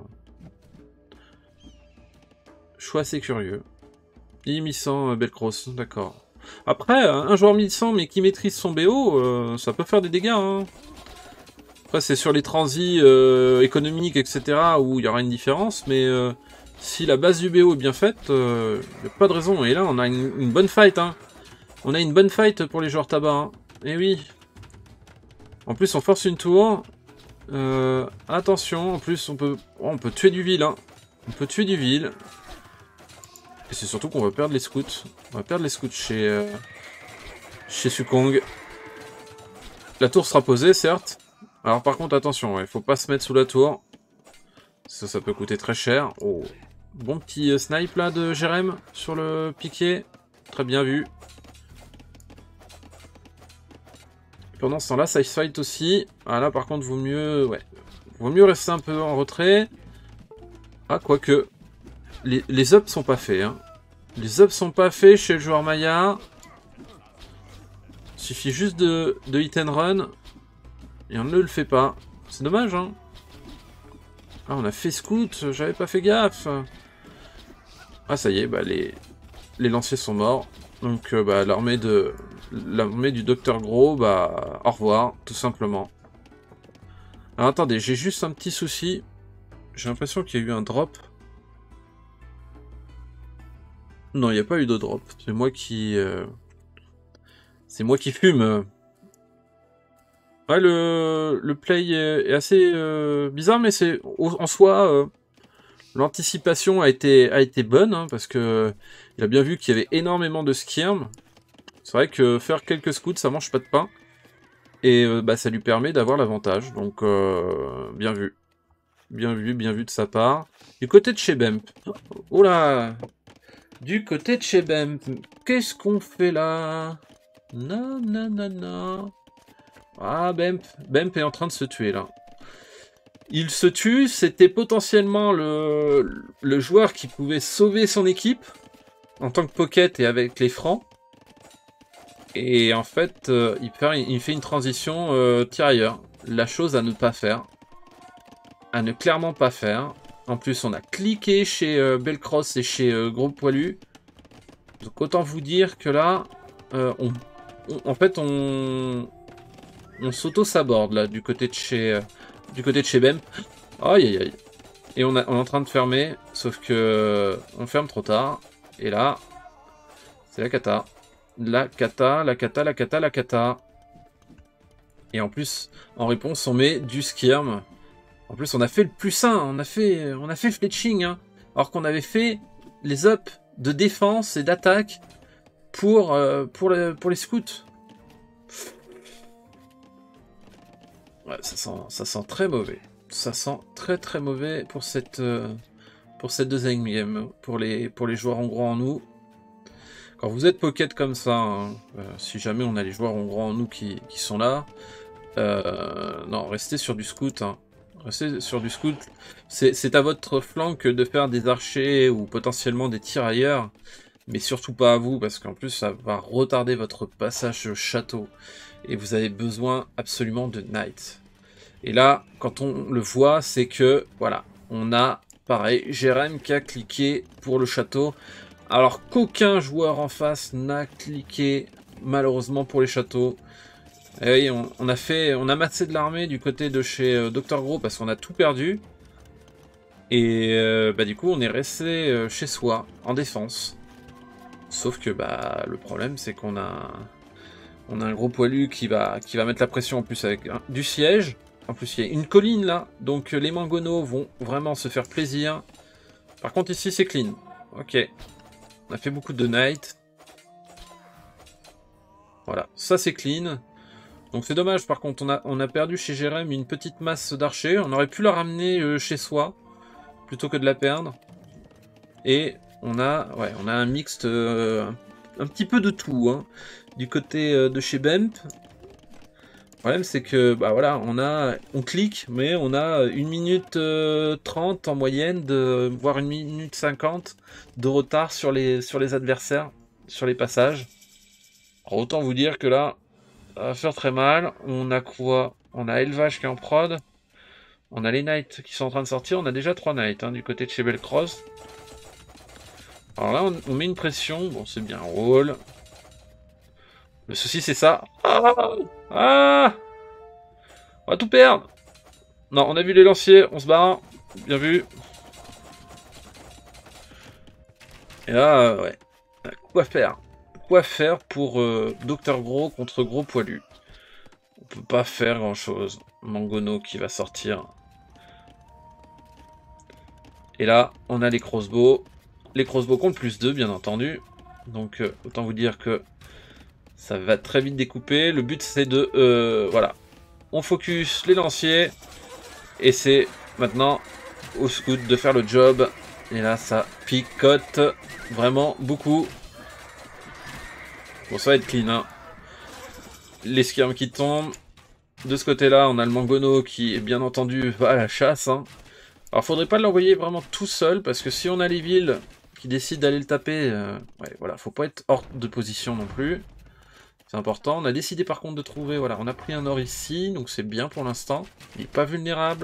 Choix assez curieux. Il 1100 Belcross, d'accord. Après, un joueur 1100 mais qui maîtrise son BO, ça peut faire des dégâts. Hein. Après, c'est sur les transits économiques, etc. où il y aura une différence. Mais si la base du BO est bien faite, il n'y a pas de raison. Et là, on a une bonne fight. Hein. On a une bonne fight pour les joueurs tabac. Hein. Et oui. En plus, on force une tour. Attention, en plus, on peut tuer du vil. Hein. On peut tuer du vil. Et c'est surtout qu'on va perdre les scouts. On va perdre les scouts chez Sukong. La tour sera posée, certes. Alors par contre, attention, il faut pas se mettre sous la tour. Ça peut coûter très cher. Oh. Bon petit snipe là de Jérém sur le piqué. Très bien vu. Pendant ce temps-là, ça fight aussi. Ah là par contre, vaut mieux rester un peu en retrait. Ah, quoique. Les ups sont pas faits. Hein. Les ups sont pas faits chez le joueur Maya. Il suffit juste de hit and run. Et on ne le fait pas. C'est dommage, hein. Ah, on a fait scout. J'avais pas fait gaffe. Ah, ça y est, bah, les lanciers sont morts. Donc, bah, l'armée du Docteur Gros, bah, au revoir, tout simplement. Alors, attendez, j'ai juste un petit souci. J'ai l'impression qu'il y a eu un drop. Non, il n'y a pas eu de drop. C'est moi qui... fume. Ouais, le play est assez bizarre, mais c'est en soi... l'anticipation a été bonne, hein, parce que il a bien vu qu'il y avait énormément de skirm. C'est vrai que faire quelques scouts, ça mange pas de pain. Et bah, ça lui permet d'avoir l'avantage. Donc, bien vu. Bien vu de sa part. Du côté de chez Bemp. Oh là! Du côté de chez Bemp. Qu'est-ce qu'on fait là? Non, non, non, non. Ah, Bemp est en train de se tuer là. Il se tue, c'était potentiellement le joueur qui pouvait sauver son équipe en tant que pocket et avec les francs. Et en fait, il fait une transition tirailleur. La chose à ne pas faire. À ne clairement pas faire. En plus, on a cliqué chez Belcross et chez Gros Poilu. Donc autant vous dire que là, on s'auto-saborde là du côté de chez Bemp. Aïe aïe aïe. Et on est en train de fermer, sauf que on ferme trop tard. Et là, c'est la cata. La cata. Et en plus, en réponse, on met du skirm. En plus, on a fait le plus sain. On a fait fletching. Hein, alors qu'on avait fait les ups de défense et d'attaque pour les scouts. Ouais, ça sent très mauvais. Ça sent très très mauvais pour cette deuxième game. Pour les joueurs hongrois en nous. Quand vous êtes pocket comme ça, hein, si jamais on a les joueurs hongrois en nous qui sont là, non, restez sur du scout. Hein. Restez sur du scout. C'est à votre flanc que de faire des archers ou potentiellement des tirailleurs. Mais surtout pas à vous, parce qu'en plus ça va retarder votre passage au château. Et vous avez besoin absolument de knight. Et là, quand on le voit, c'est que, voilà, on a, pareil, Jérém qui a cliqué pour le château. Alors qu'aucun joueur en face n'a cliqué, malheureusement, pour les châteaux. Et oui, on a massé de l'armée du côté de chez Dr Gros, parce qu'on a tout perdu. Et bah, du coup, on est resté chez soi, en défense. Sauf que bah, le problème, c'est qu'on a un gros poilu qui va mettre la pression en plus avec du siège. En plus, il y a une colline là, donc les mangonos vont vraiment se faire plaisir. Par contre, ici, c'est clean. Ok. On a fait beaucoup de knight. Voilà, ça c'est clean. Donc c'est dommage, par contre, on a perdu chez Jérém une petite masse d'archers. On aurait pu la ramener chez soi, plutôt que de la perdre. Et on a un mixte un petit peu de tout, hein, du côté de chez Bemp. Le problème, c'est que, bah voilà, on clique, mais on a 1 minute 30 en moyenne, voire 1 minute 50 de retard sur les adversaires, sur les passages. Alors, autant vous dire que là, ça va faire très mal. On a quoi? On a Élevage qui est en prod. On a les Knights qui sont en train de sortir. On a déjà 3 Knights hein, du côté de chez Bellcross. Alors là, on met une pression. Bon, c'est bien, roll. Le souci, c'est ça. Ah, on va tout perdre. Non, on a vu les lanciers. On se barre. Bien vu. Et là, ouais. Quoi faire? Quoi faire pour Docteur Gros contre Gros Poilu? On peut pas faire grand chose. Mangono qui va sortir. Et là, on a les crossbows. Les crossbows comptent +2, bien entendu. Donc, autant vous dire que ça va très vite découper. Le but, c'est de... voilà. On focus les lanciers. Et c'est maintenant au scout de faire le job. Et là, ça picote vraiment beaucoup. Bon, ça va être clean, hein. Les skirms qui tombent. De ce côté-là, on a le Mangono qui, bien entendu, va à la chasse, hein. Alors, faudrait pas l'envoyer vraiment tout seul, parce que si on a les villes qui décident d'aller le taper, ouais, voilà, faut pas être hors de position non plus. C'est important. On a décidé par contre de trouver, voilà, on a pris un or ici, donc c'est bien pour l'instant. Il est pas vulnérable.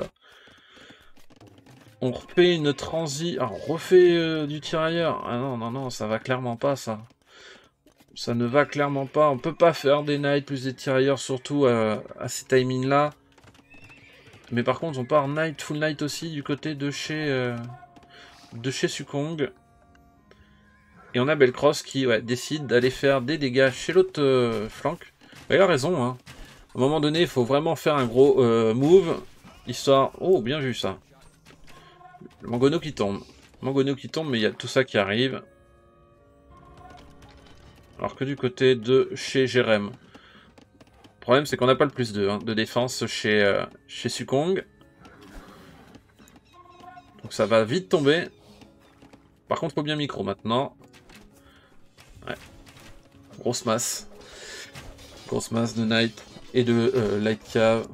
On refait une transi, ah, on refait du tirailleur. Ah non, non, non, ça va clairement pas, ça. Ça ne va clairement pas. On peut pas faire des knights plus des tirailleurs, surtout à ces timings-là. Mais par contre, on part Knight, Full Knight aussi du côté de chez Sukong. Et on a Bellcross qui ouais, décide d'aller faire des dégâts chez l'autre flanc. Il a raison. Hein. À un moment donné, il faut vraiment faire un gros move. Histoire... Oh, bien vu ça. Le Mangono qui tombe. Mangono qui tombe, mais il y a tout ça qui arrive. Alors que du côté de chez Jérém. Le problème, c'est qu'on n'a pas le +2 hein, de défense chez Sukong. Donc ça va vite tomber. Par contre, faut bien micro maintenant. Ouais. Grosse masse. Grosse masse de Knight et de Light Cave.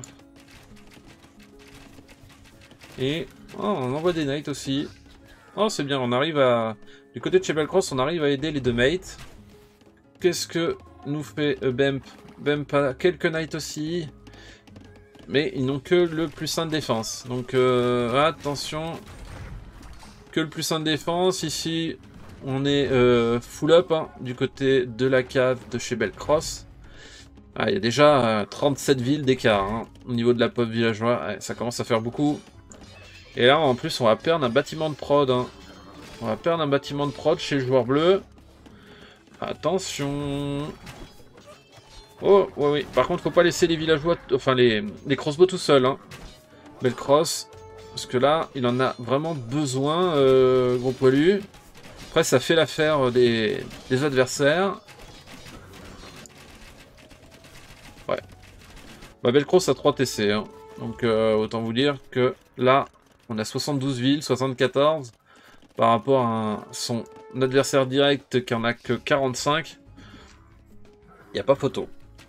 Et oh, on envoie des Knights aussi. Oh, c'est bien, on arrive à... Du côté de chez Bellcross, on arrive à aider les deux mates. Qu'est-ce que nous fait Bemp? Bemp a quelques Knights aussi. Mais ils n'ont que le +1 de défense. Donc attention. Que le +1 de défense. Ici, on est full up hein, du côté de la cave de chez Bellcross. Ah, il y a déjà 37 villes d'écart hein, au niveau de la pop villageois. Ouais, ça commence à faire beaucoup. Et là, en plus, on va perdre un bâtiment de prod. Hein. On va perdre un bâtiment de prod chez le joueur bleu. Attention. Oh, ouais, oui. Par contre, faut pas laisser les villageois, enfin les crossbows tout seuls. Hein. Bellcross. Parce que là, il en a vraiment besoin, gros poilu. Après, ça fait l'affaire des adversaires. Ouais. Bah, Bellcross a 3 TC. Hein. Donc, autant vous dire que là, on a 72 villes, 74. Par rapport à son adversaire direct qui en a que 45. Il n'y a pas photo.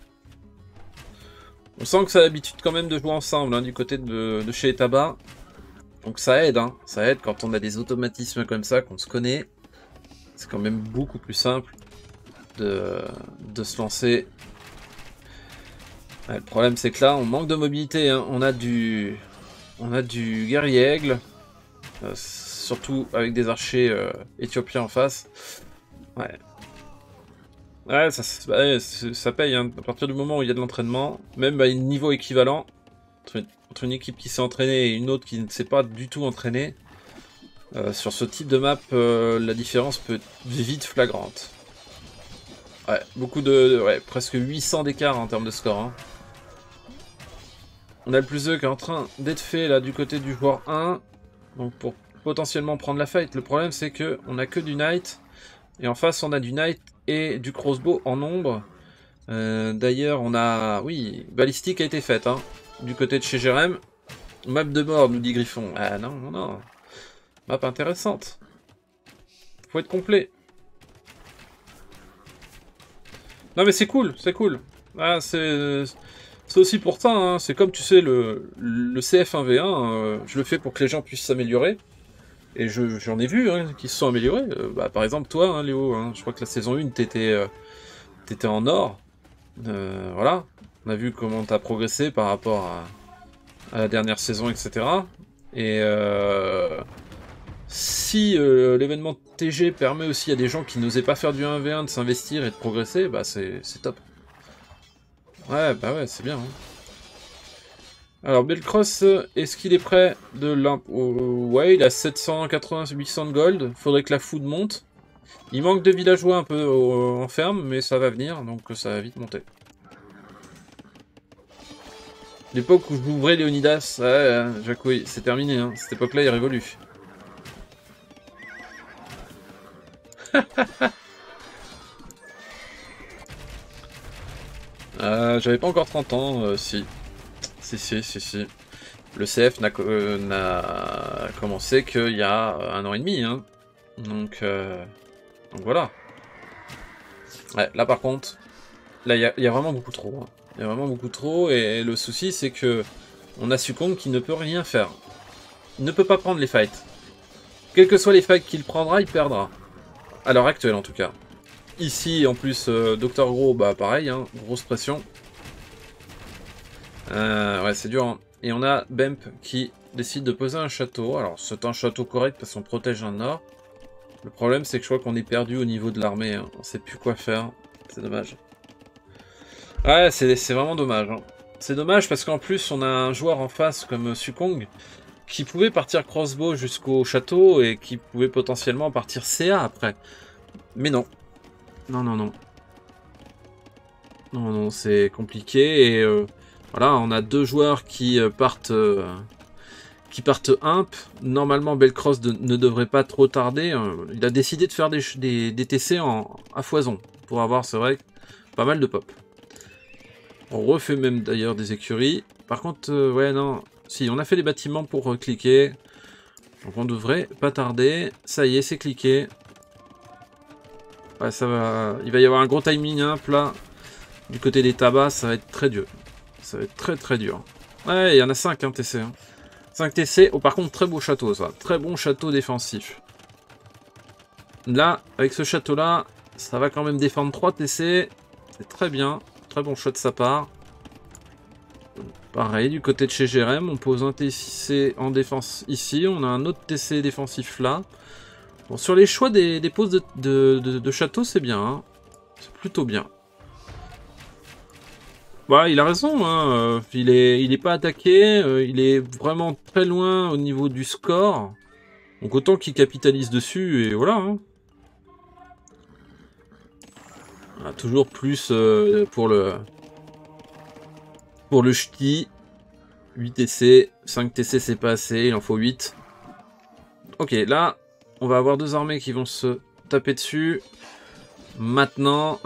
On sent que ça a l'habitude quand même de jouer ensemble hein, du côté de chez Etaba. Donc ça aide, hein. Ça aide quand on a des automatismes comme ça, qu'on se connaît. C'est quand même beaucoup plus simple de se lancer. Ouais, le problème c'est que là, on manque de mobilité. Hein. On a du guerrier aigle. Surtout avec des archers éthiopiens en face. Ouais. Ouais, ça paye, hein. À partir du moment où il y a de l'entraînement, même à un niveau équivalent, entre une équipe qui s'est entraînée et une autre qui ne s'est pas du tout entraînée, sur ce type de map, la différence peut être vite flagrante. Ouais, ouais, presque 800 d'écart en termes de score. Hein. On a le +2 qui est en train d'être fait là du côté du joueur 1, donc pour potentiellement prendre la fight. Le problème c'est que on a que du Knight, et en face on a du Knight et du crossbow en nombre. D'ailleurs, on a... Oui, balistique a été faite, hein, du côté de chez Jérém. Map de mort, nous dit Griffon. Ah non, non, non. Map intéressante. Faut être complet. Non mais c'est cool, c'est cool. Ah, c'est aussi pour ça, hein. C'est comme tu sais, le CF1v1, je le fais pour que les gens puissent s'améliorer. Et j'en ai vu hein, qui se sont améliorés. Bah, par exemple, toi, hein, Léo, hein, je crois que la saison 1, t'étais en or. Voilà. On a vu comment t'as progressé par rapport à la dernière saison, etc. Et si l'événement TG permet aussi à des gens qui n'osaient pas faire du 1v1 de s'investir et de progresser, bah c'est top. Ouais, bah ouais, c'est bien. Hein. Alors, Belcross, est-ce qu'il est prêt de ouais, il a 780-800 de gold. Faudrait que la food monte. Il manque de villageois un peu en ferme, mais ça va venir, donc ça va vite monter. L'époque où j'ouvrais Léonidas, ouais, Jacouille, c'est terminé. Hein. Cette époque-là est révolue. J'avais pas encore 30 ans, si. Si. Le CF n'a commencé qu'il y a 1 an et demi, hein. Donc voilà. Ouais, là par contre, là il y a vraiment beaucoup trop. Hein. Il y a vraiment beaucoup trop, et le souci c'est que on a Sukong qui ne peut rien faire. Il ne peut pas prendre les fights. Quels que soient les fights qu'il prendra, il perdra. À l'heure actuelle en tout cas. Ici en plus, Dr Gros, bah pareil, hein, grosse pression. Ouais, c'est dur. Hein. Et on a Bemp qui décide de poser un château. Alors, c'est un château correct parce qu'on protège un nord. Le problème, c'est que je crois qu'on est perdu au niveau de l'armée. Hein. On sait plus quoi faire. C'est dommage. Ouais, c'est vraiment dommage. Hein. C'est dommage parce qu'en plus, on a un joueur en face comme Sukong qui pouvait partir crossbow jusqu'au château et qui pouvait potentiellement partir CA après. Mais non. Non. Non, c'est compliqué et... voilà, on a deux joueurs qui partent imp. Normalement, Belcross ne devrait pas trop tarder. Il a décidé de faire des TC à foison pour avoir, c'est vrai, pas mal de pop. On refait même d'ailleurs des écuries. Par contre, ouais, non. Si, on a fait les bâtiments pour cliquer. Donc on devrait pas tarder. Ça y est, c'est cliqué. Ouais, ça va. Il va y avoir un gros timing imp là. Du côté des tabacs, ça va être très dur. Ça va être très dur. Ouais, il y en a 5 hein, TC. Hein. 5 TC. Oh, par contre, très beau château, ça. Très bon château défensif. Là, avec ce château-là, ça va quand même défendre 3 TC. C'est très bien. Très bon choix de sa part. Pareil, du côté de chez Jérém, on pose un TC en défense ici. On a un autre TC défensif là. Bon, sur les choix des poses de château, c'est bien. Hein. C'est plutôt bien. Bah, il a raison, hein. Il est pas attaqué, il est vraiment très loin au niveau du score. Donc autant qu'il capitalise dessus, et voilà. Hein. Voilà, toujours plus pour le ch'ti. 8 TC, 5 TC c'est pas assez, il en faut 8. Ok, là, on va avoir deux armées qui vont se taper dessus. Maintenant,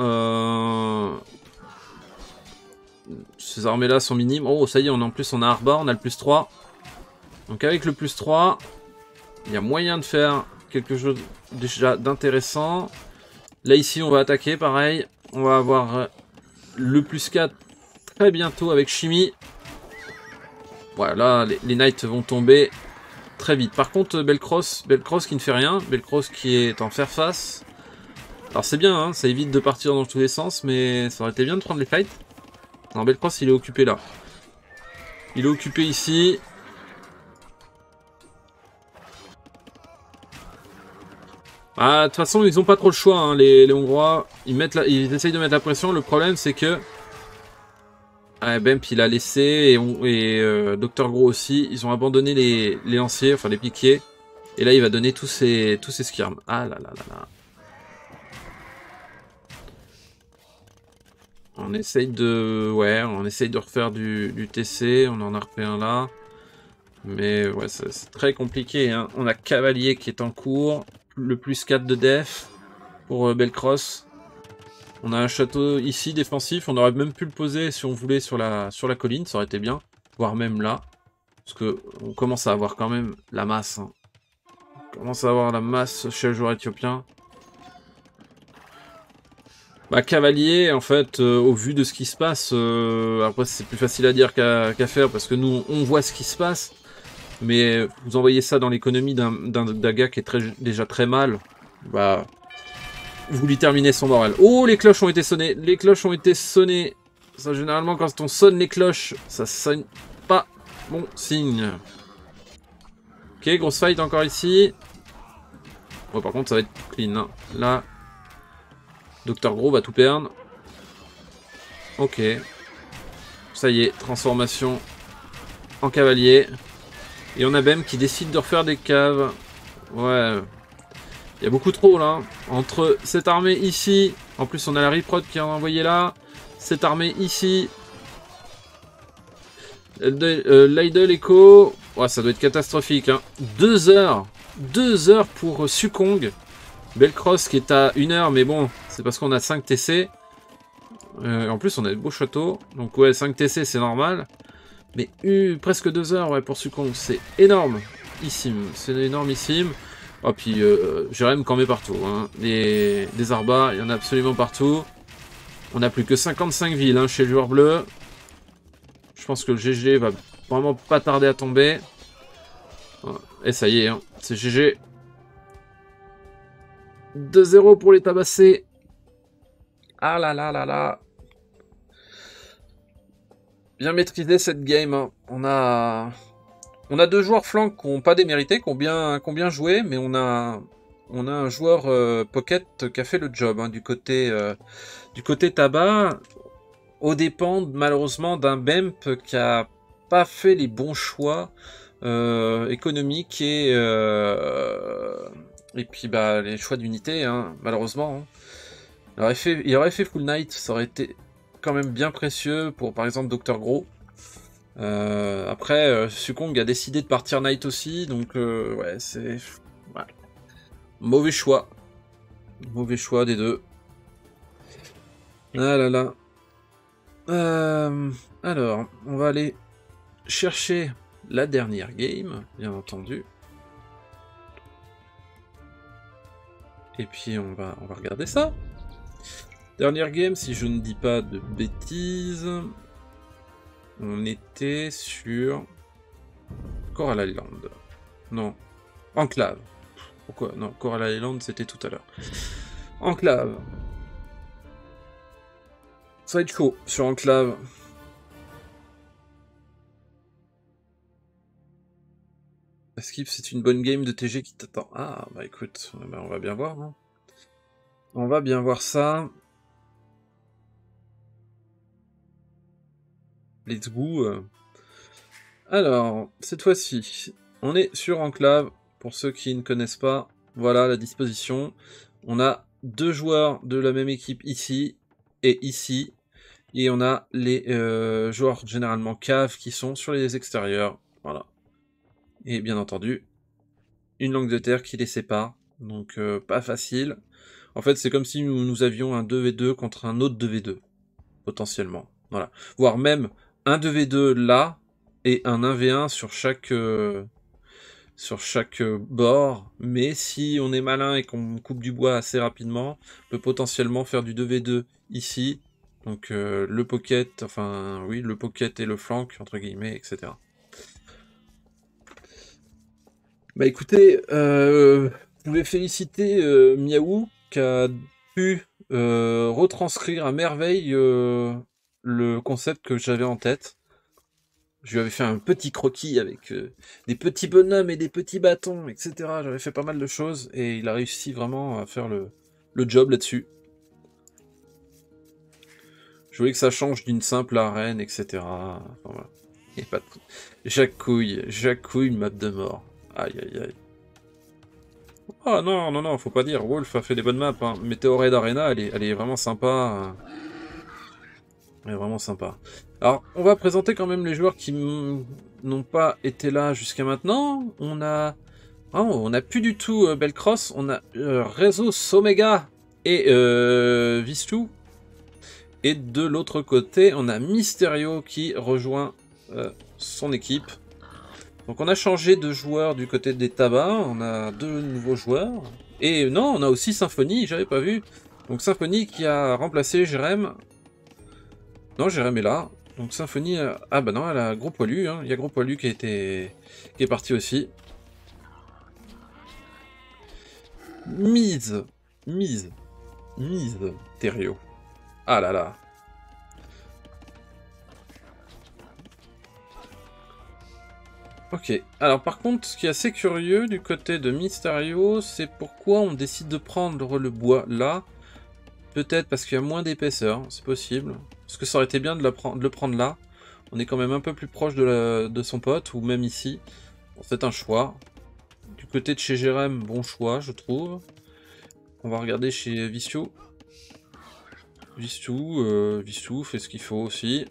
ces armées-là sont minimes. Oh, ça y est, en plus on a Arba, on a le plus 3. Donc avec le plus 3, il y a moyen de faire quelque chose déjà d'intéressant. Là, ici, on va attaquer, pareil. On va avoir le plus 4 très bientôt avec Chimie. Voilà, les Knights vont tomber très vite. Par contre, Belcross qui ne fait rien. Belcross qui est en faire face. Alors c'est bien, hein, ça évite de partir dans tous les sens, mais ça aurait été bien de prendre les fights. Non, Belcross, il est occupé là. Il est occupé ici. Ah, de toute façon, ils ont pas trop le choix, hein, les Hongrois. Ils essayent de mettre la pression. Le problème, c'est que... Ah, Bemp, il a laissé, et Dr Gros aussi. Ils ont abandonné les lanciers, enfin les piquiers. Et là, il va donner tous ses skirms. Ah là là là là. On essaye de... Ouais, on essaye de refaire du TC. On en a refait un là. Mais ouais, c'est très compliqué. Hein. On a Cavalier qui est en cours. Le plus 4 de def pour Belcross. On a un château ici défensif. On aurait même pu le poser si on voulait sur la colline. Ça aurait été bien. Voire même là. Parce que on commence à avoir quand même la masse. Hein. On commence à avoir la masse chez le joueur éthiopien. Bah, cavalier, en fait, au vu de ce qui se passe, après c'est plus facile à dire qu'à faire, parce que nous, on voit ce qui se passe, mais vous envoyez ça dans l'économie d'un gars qui est déjà très mal, bah, vous lui terminez son moral. Oh, les cloches ont été sonnées, les cloches ont été sonnées. Ça, généralement, quand on sonne les cloches, ça sonne pas bon signe. Ok, grosse fight encore ici. Bon, par contre, ça va être clean, hein. Là, Dr Gros va tout perdre. Ok. Ça y est, transformation en cavalier. Et on a Bem qui décide de refaire des caves. Ouais. Il y a beaucoup trop là. Entre cette armée ici. En plus on a la Riprod qui est envoyée là. Cette armée ici. L'Idle Echo. Ouais, ça doit être catastrophique. Hein. 2 heures. 2 heures pour Sukong. Belcross qui est à 1 heure. Mais bon, c'est parce qu'on a 5 TC. En plus on a de beaux châteaux. Donc ouais, 5 TC c'est normal. Mais presque 2 heures ouais, pour Sukong. C'est énorme. C'est énormissime. Oh, puis Jérém qu'en met partout. Hein. Des Arbas, il y en a absolument partout. On n'a plus que 55 villes hein, chez le joueur bleu. Je pense que le GG va vraiment pas tarder à tomber. Et ça y est, hein, c'est GG. 2-0 pour les tabassés. Ah là là là là. Bien maîtrisé cette game. Hein. On a 2 joueurs flancs qui n'ont pas démérité, qui ont bien joué, mais on a un joueur pocket qui a fait le job hein, du côté tabac, au dépend malheureusement d'un Bemp qui a pas fait les bons choix économiques et puis bah les choix d'unité hein, malheureusement. Hein. Il aurait fait Full Knight, ça aurait été quand même bien précieux pour par exemple Dr Gros. Après, Sukong a décidé de partir Knight aussi, donc ouais, c'est... Ouais. Mauvais choix. Mauvais choix des deux. Ah là là. Alors, on va aller chercher la dernière game, bien entendu. Et puis on va regarder ça. Dernière game, si je ne dis pas de bêtises... On était sur Coral Island. Non. Enclave. Pourquoi? Non, Coral Island, c'était tout à l'heure. Enclave. Ça va être chaud sur Enclave. Est-ce que c'est une bonne game de TG qui t'attend? Ah, bah écoute, bah on va bien voir. Hein. On va bien voir ça. Let's go. Alors, cette fois-ci, on est sur Enclave. Pour ceux qui ne connaissent pas, voilà la disposition. On a 2 joueurs de la même équipe ici et ici. Et on a les joueurs généralement caves qui sont sur les extérieurs. Voilà. Et bien entendu, une langue de terre qui les sépare. Donc pas facile. En fait, c'est comme si nous avions un 2v2 contre un autre 2v2. Potentiellement. Voilà. Voire même un 2v2 là et un 1v1 sur chaque bord, mais si on est malin et qu'on coupe du bois assez rapidement, on peut potentiellement faire du 2v2 ici, donc le pocket, enfin oui, le pocket et le flank, entre guillemets, etc. Bah écoutez, vous pouvez féliciter Miaou qui a pu retranscrire à merveille le concept que j'avais en tête. Je lui avais fait un petit croquis avec des petits bonhommes et des petits bâtons, etc. J'avais fait pas mal de choses et il a réussi vraiment à faire le job là-dessus. Je voulais que ça change d'une simple arène, etc. Enfin, voilà. Et pas de... Jacouille, map de mort. Aïe aïe aïe. Ah non, non, non, faut pas dire. Wolf a fait des bonnes maps. Hein. Meteorade Arena, elle est vraiment sympa. Elle est vraiment sympa. Alors, on va présenter quand même les joueurs qui n'ont pas été là jusqu'à maintenant. On a plus du tout Belcross. On a Réseau Somega et Vistu. Et de l'autre côté, on a Mysterio qui rejoint son équipe. Donc on a changé de joueur du côté des tabacs. On a 2 nouveaux joueurs. Et non, on a aussi Symphonie, j'avais pas vu. Donc Symphonie qui a remplacé Jérém. Non, Jérém est là. Donc Symphonie... Ah bah non, elle a Gros Poilu. Hein. Il y a Gros Poilu qui est parti aussi. Mise. Thériault. Ah là là. Ok, alors par contre, ce qui est assez curieux du côté de Mysterio, c'est pourquoi on décide de prendre le bois là. Peut-être parce qu'il y a moins d'épaisseur, c'est possible. Parce que ça aurait été bien de le prendre là. On est quand même un peu plus proche de son pote, ou même ici. Bon, c'est un choix. Du côté de chez Jérém, bon choix, je trouve. On va regarder chez Viciou. Viciou fait ce qu'il faut aussi.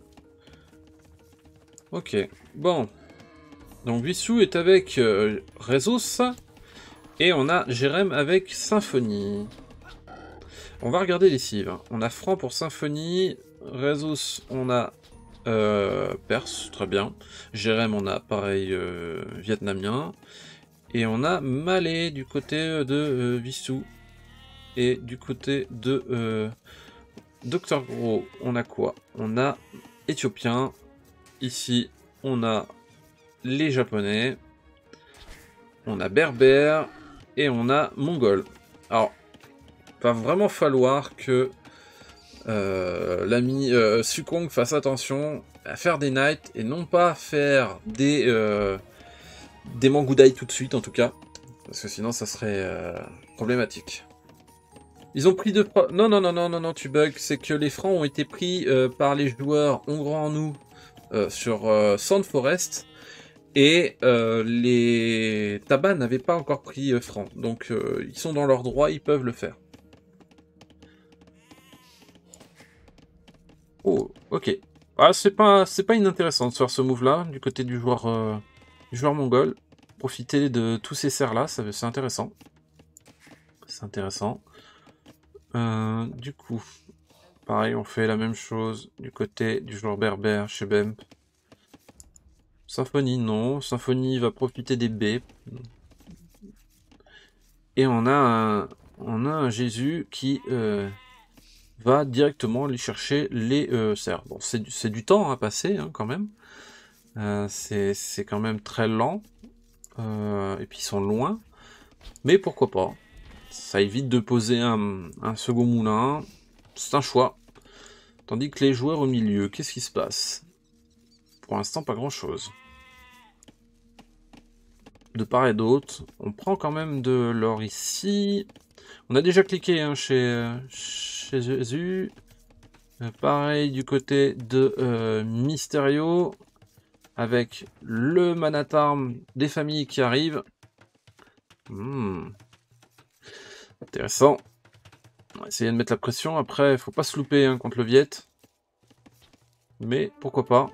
Ok, bon. Donc Viciou est avec Rezos. Et on a Jérém avec Symphonie. On va regarder les cives. On a Franc pour Symphonie. Rezos, on a Perse, très bien. Jérém, on a pareil vietnamien. Et on a Malais du côté de Vissou. Et du côté de Dr Gros, on a quoi? On a Éthiopien. Ici, on a les Japonais. On a Berbère. Et on a Mongol. Alors, va vraiment falloir que l'ami Sukong fasse attention à faire des knights et non pas faire des Mangudai tout de suite en tout cas, parce que sinon ça serait problématique. Ils ont pris deux... Non, tu bugs, c'est que les francs ont été pris par les joueurs hongrois en nous sur Sand Forest, et les Taban n'avaient pas encore pris francs, donc ils sont dans leur droit, ils peuvent le faire. Oh, ok. Ah, c'est pas inintéressant de faire ce move-là, du côté du joueur mongol. Profiter de tous ces serres-là, c'est intéressant. C'est intéressant. Du coup, pareil, on fait la même chose du côté du joueur berbère chez Bemp. Symphonie, non. Symphonie va profiter des B. Et on a un Jésus qui va directement aller chercher les serres. Bon, c'est du temps à passer hein, quand même. C'est quand même très lent. Et puis ils sont loin. Mais pourquoi pas. Ça évite de poser un second moulin. C'est un choix. Tandis que les joueurs au milieu, qu'est-ce qui se passe? Pour l'instant, pas grand-chose. De part et d'autre, on prend quand même de l'or ici. On a déjà cliqué hein, chez Jésus. Pareil du côté de Mysterio. Avec le Manatarm des familles qui arrivent. Intéressant. On va essayer de mettre la pression. Après, il faut pas se louper hein, contre le Viet. Mais pourquoi pas.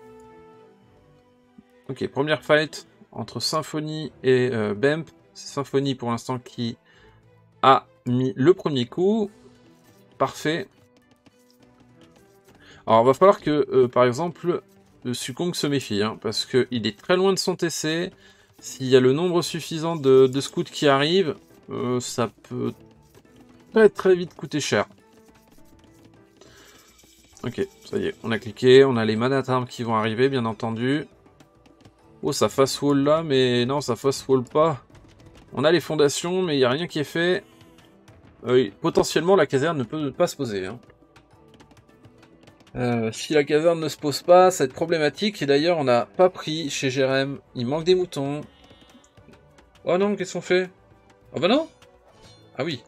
Ok, première fight entre Symphonie et Bemp. C'est Symphonie pour l'instant qui a mis le premier coup. Parfait. Alors, il va falloir que, par exemple, Sukong se méfie. Hein, parce qu'il est très loin de son TC. S'il y a le nombre suffisant de scouts qui arrivent, ça peut très vite coûter cher. Ok, ça y est, on a cliqué. On a les Manatarm qui vont arriver, bien entendu. Oh, ça fast wall là, mais non, ça fast wall pas. On a les fondations, mais il n'y a rien qui est fait. Potentiellement, la caserne ne peut pas se poser. Hein. Si la caserne ne se pose pas, ça va être problématique. Et d'ailleurs, on n'a pas pris chez Jérém. Il manque des moutons. Oh non, qu'est-ce qu'on fait? Oh bah non. Ah oui.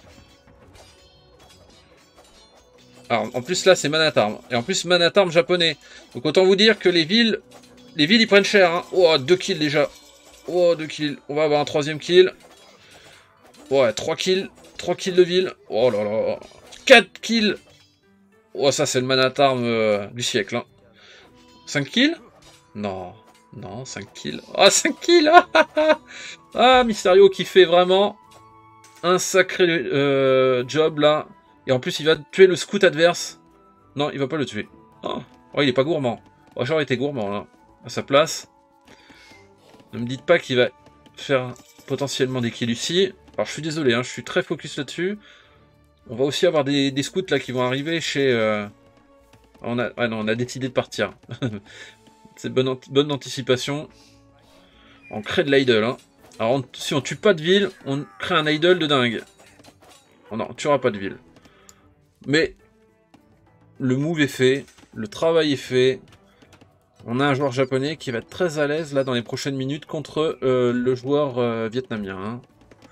Alors, en plus là, c'est Manatarm. Et en plus, Manatarm japonais. Donc autant vous dire que les villes, ils prennent cher. Hein. Oh, 2 kills déjà. Oh, 2 kills. On va avoir un 3ème kill. Ouais, 3 kills. 3 kills de ville. Oh là là. 4 kills. Oh, ça, c'est le Manatarm du siècle. Hein. 5 kills? Non. Non, 5 kills. Ah, 5 kills. Ah, Mysterio qui fait vraiment un sacré job là. Et en plus, il va tuer le scout adverse. Non, il va pas le tuer. Oh, il est pas gourmand. Oh, j'aurais été gourmand là. À sa place. Ne me dites pas qu'il va faire potentiellement des kills ici. Alors, je suis désolé, hein, je suis très focus là-dessus. On va aussi avoir des scouts là qui vont arriver chez... Ah non, on a décidé de partir. C'est bonne anticipation. On crée de l'idle. Hein. Alors si on tue pas de ville, on crée un idle de dingue. Oh non, on tuera pas de ville. Mais le move est fait, le travail est fait. On a un joueur japonais qui va être très à l'aise là dans les prochaines minutes contre le joueur vietnamien. Hein.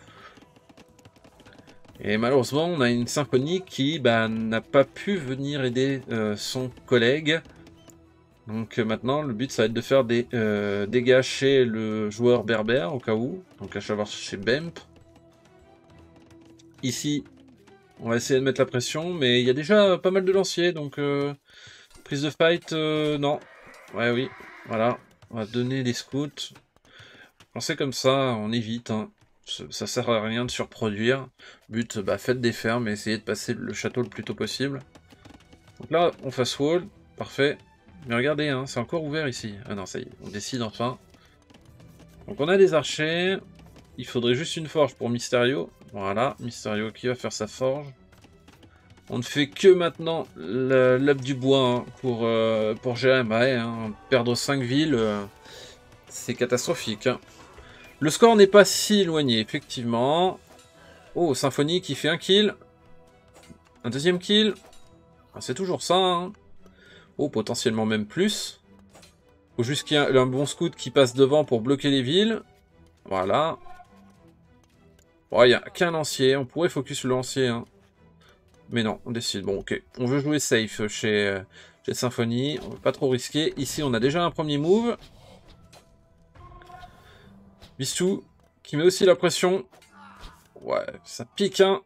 Et malheureusement, on a une symphonie qui n'a pas pu venir aider son collègue. Donc maintenant, le but ça va être de faire des dégâts chez le joueur berbère au cas où. Donc à savoir chez Bemp. Ici, on va essayer de mettre la pression, mais il y a déjà pas mal de lanciers, donc prise de fight, non. Ouais, oui, voilà. On va donner les scouts. Quand c'est comme ça, on évite. Hein. Ça sert à rien de surproduire. But, faites des fermes et essayez de passer le château le plus tôt possible. Donc là, on face wall, parfait. Mais regardez, hein, c'est encore ouvert ici. Ah non, ça y est, on décide enfin. Donc on a des archers. Il faudrait juste une forge pour Mysterio. Voilà, Mysterio qui va faire sa forge. On ne fait que maintenant l'up du bois hein, pour Jérém. Ouais, hein, perdre 5 villes, c'est catastrophique. Hein. Le score n'est pas si éloigné, effectivement. Oh, Symphonie qui fait un kill. Un deuxième kill. Ah, c'est toujours ça. Hein. Oh, potentiellement même plus. Faut juste qu'il y ait un bon scout qui passe devant pour bloquer les villes. Voilà. Bon, il n'y a qu'un lancier. On pourrait focus le lancier. Hein. Mais non, on décide. Bon, ok. On veut jouer safe chez Symphonie. On veut pas trop risquer. Ici, on a déjà un premier move. Bistou qui met aussi la pression. Ouais, ça pique, hein.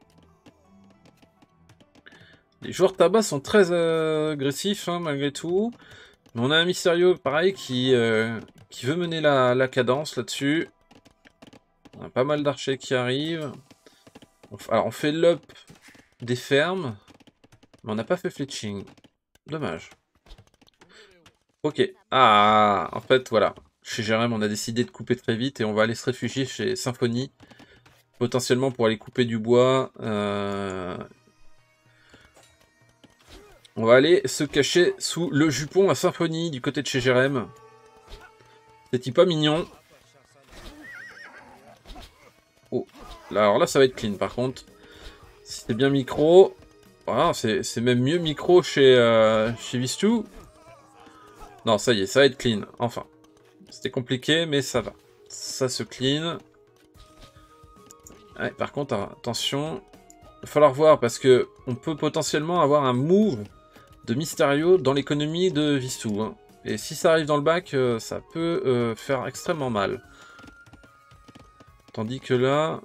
Les joueurs tabac sont très agressifs, hein, malgré tout. Mais on a un Mysterio, pareil, qui veut mener la cadence là-dessus. On a pas mal d'archers qui arrivent. Alors, on fait l'up des fermes. Mais on n'a pas fait fletching. Dommage. Ok. Ah, en fait, voilà. Chez Jérém, on a décidé de couper très vite et on va aller se réfugier chez Symphonie. Potentiellement pour aller couper du bois. On va aller se cacher sous le jupon à Symphonie du côté de chez Jérém. C'est-il pas mignon? Oh, alors là ça va être clean par contre. Si c'est bien micro. Voilà, c'est même mieux micro chez Vistou. Non, ça y est, ça va être clean, enfin. C'était compliqué, mais ça va. Ça se clean. Ouais, par contre, attention. Il va falloir voir, parce que on peut potentiellement avoir un move de Mysterio dans l'économie de Vistou. Hein. Et si ça arrive dans le bac, ça peut faire extrêmement mal. Tandis que là...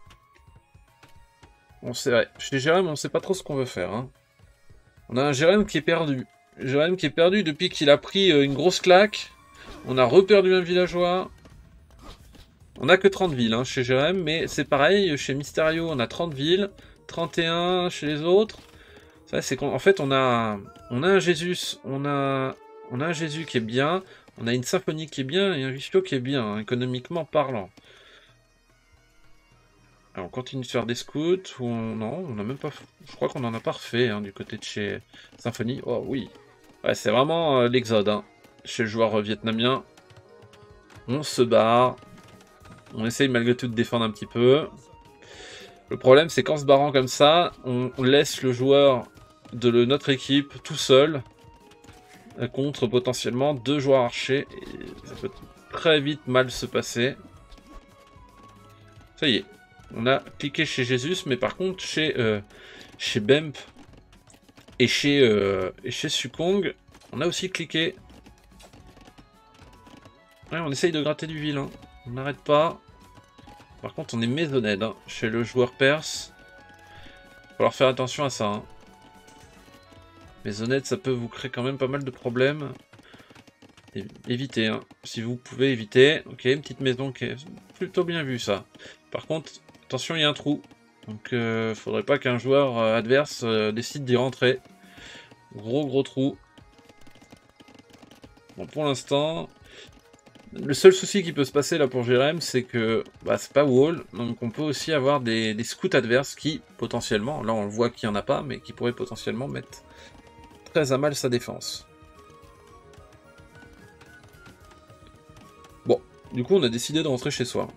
Chez Jérém, on ne sait pas trop ce qu'on veut faire. Hein. On a un Jérém qui est perdu. Jérém qui est perdu depuis qu'il a pris une grosse claque. On a reperdu un villageois. On a que 30 villes hein, chez Jérém, mais c'est pareil, chez Mysterio, on a 30 villes, 31 chez les autres. C'est qu'en fait, on a un Jésus, on a un Jésus qui est bien, on a une Symphonie qui est bien et un Vistio qui est bien, hein, économiquement parlant. Alors, on continue de faire des scouts, ou non, on n'a même pas... Je crois qu'on en a pas refait hein, du côté de chez Symphonie. Oh oui, ouais, c'est vraiment l'exode hein, chez le joueur vietnamien. On se barre. On essaye malgré tout de défendre un petit peu. Le problème, c'est qu'en se barrant comme ça, on laisse le joueur de notre équipe tout seul contre potentiellement 2 joueurs archers. Et ça peut très vite mal se passer. Ça y est. On a cliqué chez Jésus, mais par contre, chez Bemp et chez Sukong, on a aussi cliqué. Ouais, on essaye de gratter du vilain. On n'arrête pas. Par contre, on est maisonnette hein, chez le joueur perse. Il va falloir faire attention à ça. Hein. Maisonnette, ça peut vous créer quand même pas mal de problèmes. Évitez, hein. Si vous pouvez éviter. Ok, une petite maison qui est plutôt bien vue, ça. Par contre, attention, il y a un trou. Donc, faudrait pas qu'un joueur adverse décide d'y rentrer. Gros trou. Bon, pour l'instant... Le seul souci qui peut se passer là pour Jérém, c'est que bah, c'est pas wall, donc on peut aussi avoir des scouts adverses qui, potentiellement, là on le voit qu'il n'y en a pas, mais qui pourraient potentiellement mettre très à mal sa défense. Bon, du coup on a décidé de rentrer chez soi.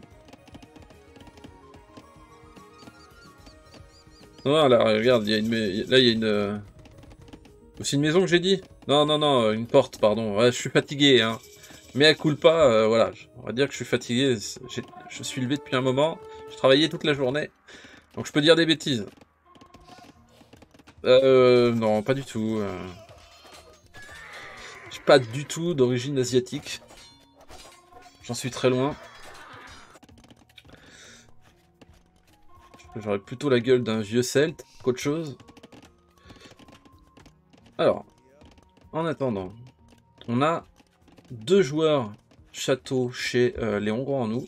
Voilà, regarde, il y a une... là il y a une... aussi une maison que j'ai dit? Non, non, non, une porte, pardon. Ouais, je suis fatigué, hein. Mais à culpa, voilà, on va dire que je suis fatigué. Je suis levé depuis un moment. J'ai travaillé toute la journée. Donc je peux dire des bêtises. Non, pas du tout. Je suis pas du tout d'origine asiatique. J'en suis très loin. J'aurais plutôt la gueule d'un vieux celte qu'autre chose. Alors, en attendant, on a 2 joueurs château chez les Hongrois en nous.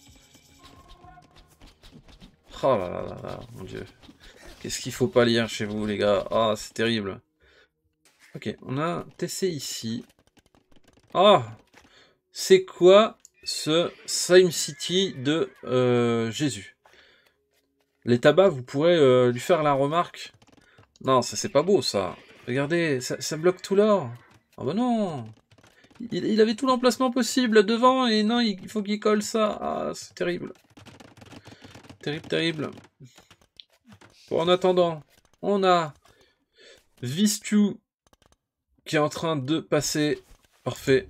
Oh là là là là, mon dieu. Qu'est-ce qu'il faut pas lire chez vous, les gars? Ah, c'est terrible. Ok, on a un TC ici. Ah, c'est quoi ce Sime City de Jésus? Les tabacs, vous pourrez lui faire la remarque. Non, ça c'est pas beau, ça. Regardez, ça bloque tout l'or. Ah bah non. Il avait tout l'emplacement possible devant et non, il faut qu'il colle ça. Ah, c'est terrible. Terrible, terrible. Bon, en attendant, on a Vistu qui est en train de passer. Parfait.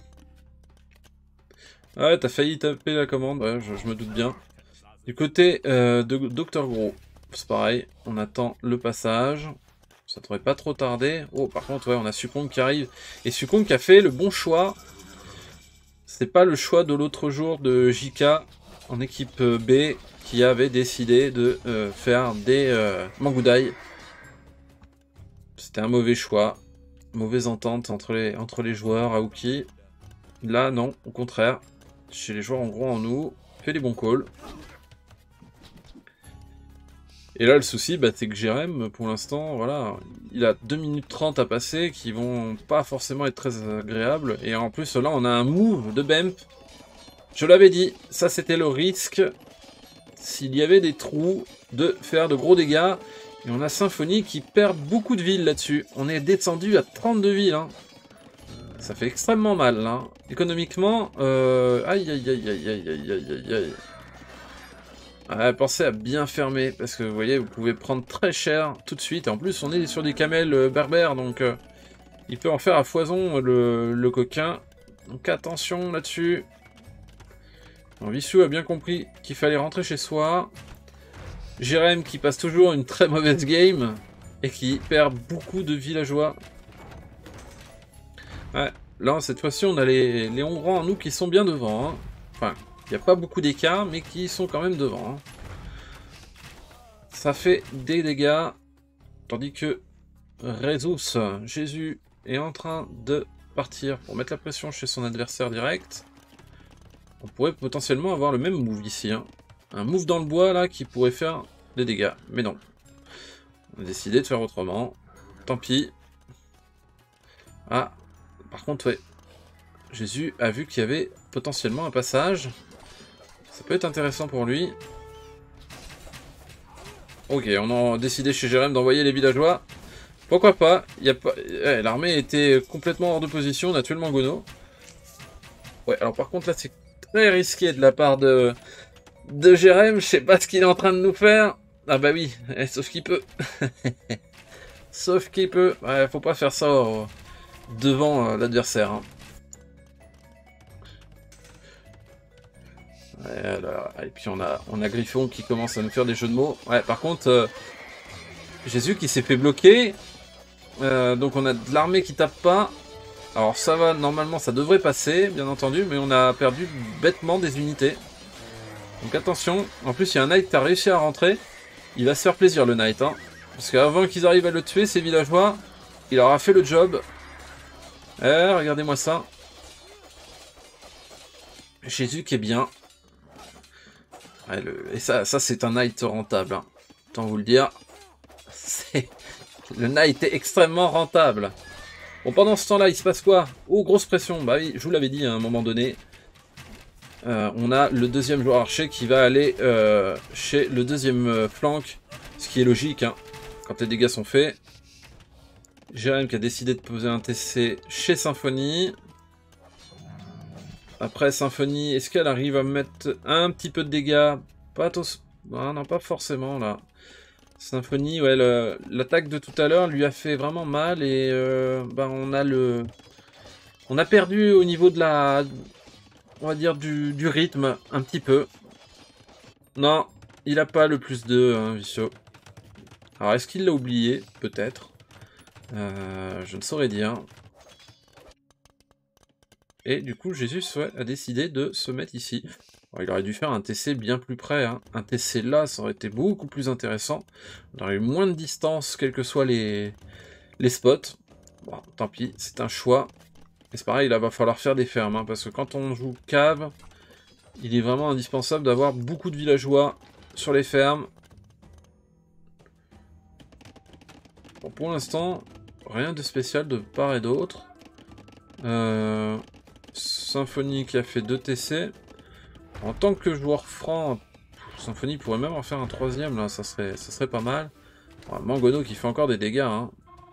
Ouais, t'as failli taper la commande, ouais, je me doute bien. Du côté de Dr Gros, c'est pareil, on attend le passage. Ça devrait pas trop tarder. Oh, par contre, ouais, on a Sukong qui arrive. Et Sukong qui a fait le bon choix. C'est pas le choix de l'autre jour de JK en équipe B qui avait décidé de faire des Mangudai. C'était un mauvais choix. Mauvaise entente entre les joueurs, Aoki. Là, non, au contraire. Chez les joueurs en gros en nous, fait les bons calls. Et là, le souci, bah, c'est que Jérém, pour l'instant, voilà, il a 2 minutes 30 à passer qui vont pas forcément être très agréables. Et en plus, là, on a un move de Bemp. Je l'avais dit, ça c'était le risque, s'il y avait des trous, de faire de gros dégâts. Et on a Symphonie qui perd beaucoup de villes là-dessus. On est descendu à 32 villes, hein. Ça fait extrêmement mal, hein. Économiquement, aïe aïe aïe aïe aïe aïe aïe aïe. Ouais, pensez à bien fermer, parce que vous voyez, vous pouvez prendre très cher tout de suite. Et en plus, on est sur des camels berbères, donc il peut en faire à foison le coquin. Donc attention là-dessus. Vissou a bien compris qu'il fallait rentrer chez soi. Jérém qui passe toujours une très mauvaise game et qui perd beaucoup de villageois. Ouais, là, cette fois-ci, on a les Hongrois en nous qui sont bien devant. Hein. Enfin... Il n'y a pas beaucoup d'écart, mais qui sont quand même devant. Hein. Ça fait des dégâts. Tandis que Jésus, est en train de partir pour mettre la pression chez son adversaire direct. On pourrait potentiellement avoir le même move ici. Hein. Un move dans le bois, là, qui pourrait faire des dégâts. Mais non. On a décidé de faire autrement. Tant pis. Ah, par contre, ouais. Jésus a vu qu'il y avait potentiellement un passage. Ça peut être intéressant pour lui. Ok, on a décidé chez Jérém d'envoyer les villageois. Pourquoi pas, l'armée était complètement hors de position, on a tué le Mangono. Ouais, alors par contre là c'est très risqué de la part de Jérém, je sais pas ce qu'il est en train de nous faire. Ah bah oui, sauf qu'il peut. Sauf qu'il peut. Ouais, faut pas faire ça devant l'adversaire. Hein. Et puis on a Griffon qui commence à nous faire des jeux de mots. Ouais, par contre, Jésus qui s'est fait bloquer. Donc on a de l'armée qui tape pas. Alors ça va, normalement ça devrait passer, bien entendu, mais on a perdu bêtement des unités. Donc attention, en plus il y a un knight qui a réussi à rentrer. Il va se faire plaisir le knight. Hein, parce qu'avant qu'ils arrivent à le tuer, ces villageois, il aura fait le job. Regardez-moi ça. Jésus qui est bien. Ouais, et ça c'est un knight rentable. Hein. Autant vous le dire. Le knight est extrêmement rentable. Bon, pendant ce temps-là, il se passe quoi? Oh, grosse pression. Bah oui, je vous l'avais dit à un moment donné. on a le deuxième joueur archer qui va aller chez le deuxième flanc, ce qui est logique, hein, quand les dégâts sont faits. Jérém qui a décidé de poser un TC chez Symphonie. Après Symphonie, est-ce qu'elle arrive à mettre un petit peu de dégâts? Pas tous... Ah, non, pas forcément là. Symphonie, ouais, l'attaque de tout à l'heure lui a fait vraiment mal et bah, on a perdu au niveau de la... On va dire du rythme, un petit peu. Non, il a pas le plus 2, hein, Vicious. Alors, est-ce qu'il l'a oublié? Peut-être. Je ne saurais dire. Et du coup, Jésus a décidé de se mettre ici. Bon, il aurait dû faire un TC bien plus près. Hein. Un TC là, ça aurait été beaucoup plus intéressant. On aurait eu moins de distance, quels que soient les spots. Bon, tant pis, c'est un choix. Et c'est pareil, là, va falloir faire des fermes. Hein, parce que quand on joue cave, il est vraiment indispensable d'avoir beaucoup de villageois sur les fermes. Bon, pour l'instant, rien de spécial de part et d'autre. Symphonie qui a fait 2 TC. En tant que joueur franc, Symphonie pourrait même en faire un troisième, là, ça serait pas mal. Bon, Mangono qui fait encore des dégâts. Hein.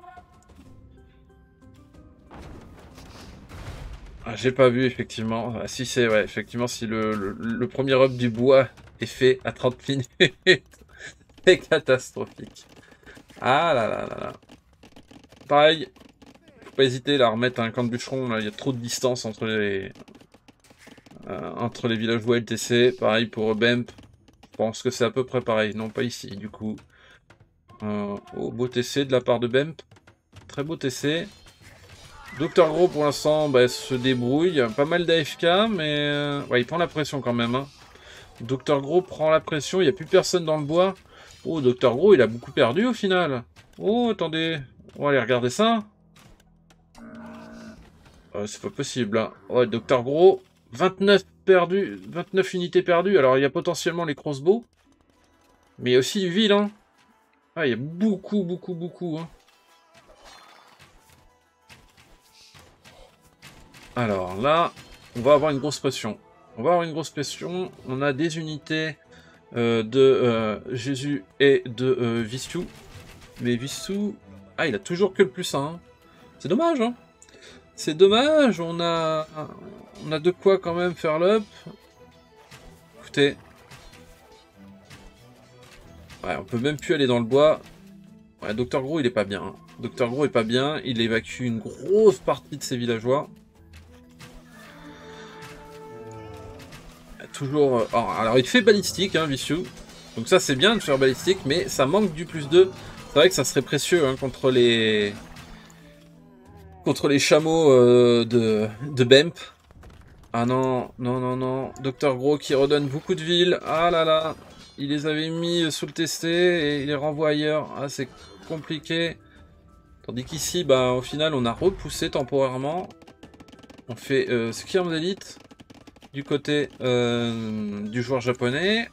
Ah, j'ai pas vu, effectivement. Ah, si c'est, ouais, effectivement, si le premier up du bois est fait à 30 minutes, c'est catastrophique. Ah là là là là. Pareil, faut pas hésiter là, à remettre un camp de bûcheron, là, il y a trop de distance entre les villageois et le TC. Pareil pour Bemp, je pense que c'est à peu près pareil. Non, pas ici, du coup. Oh, beau TC de la part de Bemp. Très beau TC. Docteur Gros, pour l'instant, bah, se débrouille. Pas mal d'AFK, mais... ouais, il prend la pression quand même. Hein. Docteur Gros prend la pression, il n'y a plus personne dans le bois. Oh, Docteur Gros, il a beaucoup perdu au final. Oh, attendez. On va aller regarder ça. C'est pas possible. Hein. Ouais, Docteur Gros, 29 perdus, 29 unités perdues. Alors, il y a potentiellement les crossbows. Mais il y a aussi du vil, hein. Ah, il y a beaucoup, beaucoup, beaucoup, hein. Alors là, on va avoir une grosse pression. On va avoir une grosse pression. On a des unités de Jésus et de Vicious. Mais Vicious... Ah, il a toujours que le plus 1. Hein. C'est dommage, hein. C'est dommage, on a de quoi quand même faire l'up. Écoutez. Ouais, on peut même plus aller dans le bois. Ouais, Docteur Gros, il est pas bien. Hein. Docteur Gros est pas bien, il évacue une grosse partie de ses villageois. Toujours... alors, il fait balistique, hein, Vicious. Donc ça, c'est bien de faire balistique, mais ça manque du plus 2. C'est vrai que ça serait précieux hein, contre les chameaux de Bemp. Ah non, non, non, non. Docteur Gros qui redonne beaucoup de villes. Ah là là. Il les avait mis sous le TC et il les renvoie ailleurs. Ah, c'est compliqué. Tandis qu'ici, bah, au final, on a repoussé temporairement. On fait Skirm d'élite du côté du joueur japonais.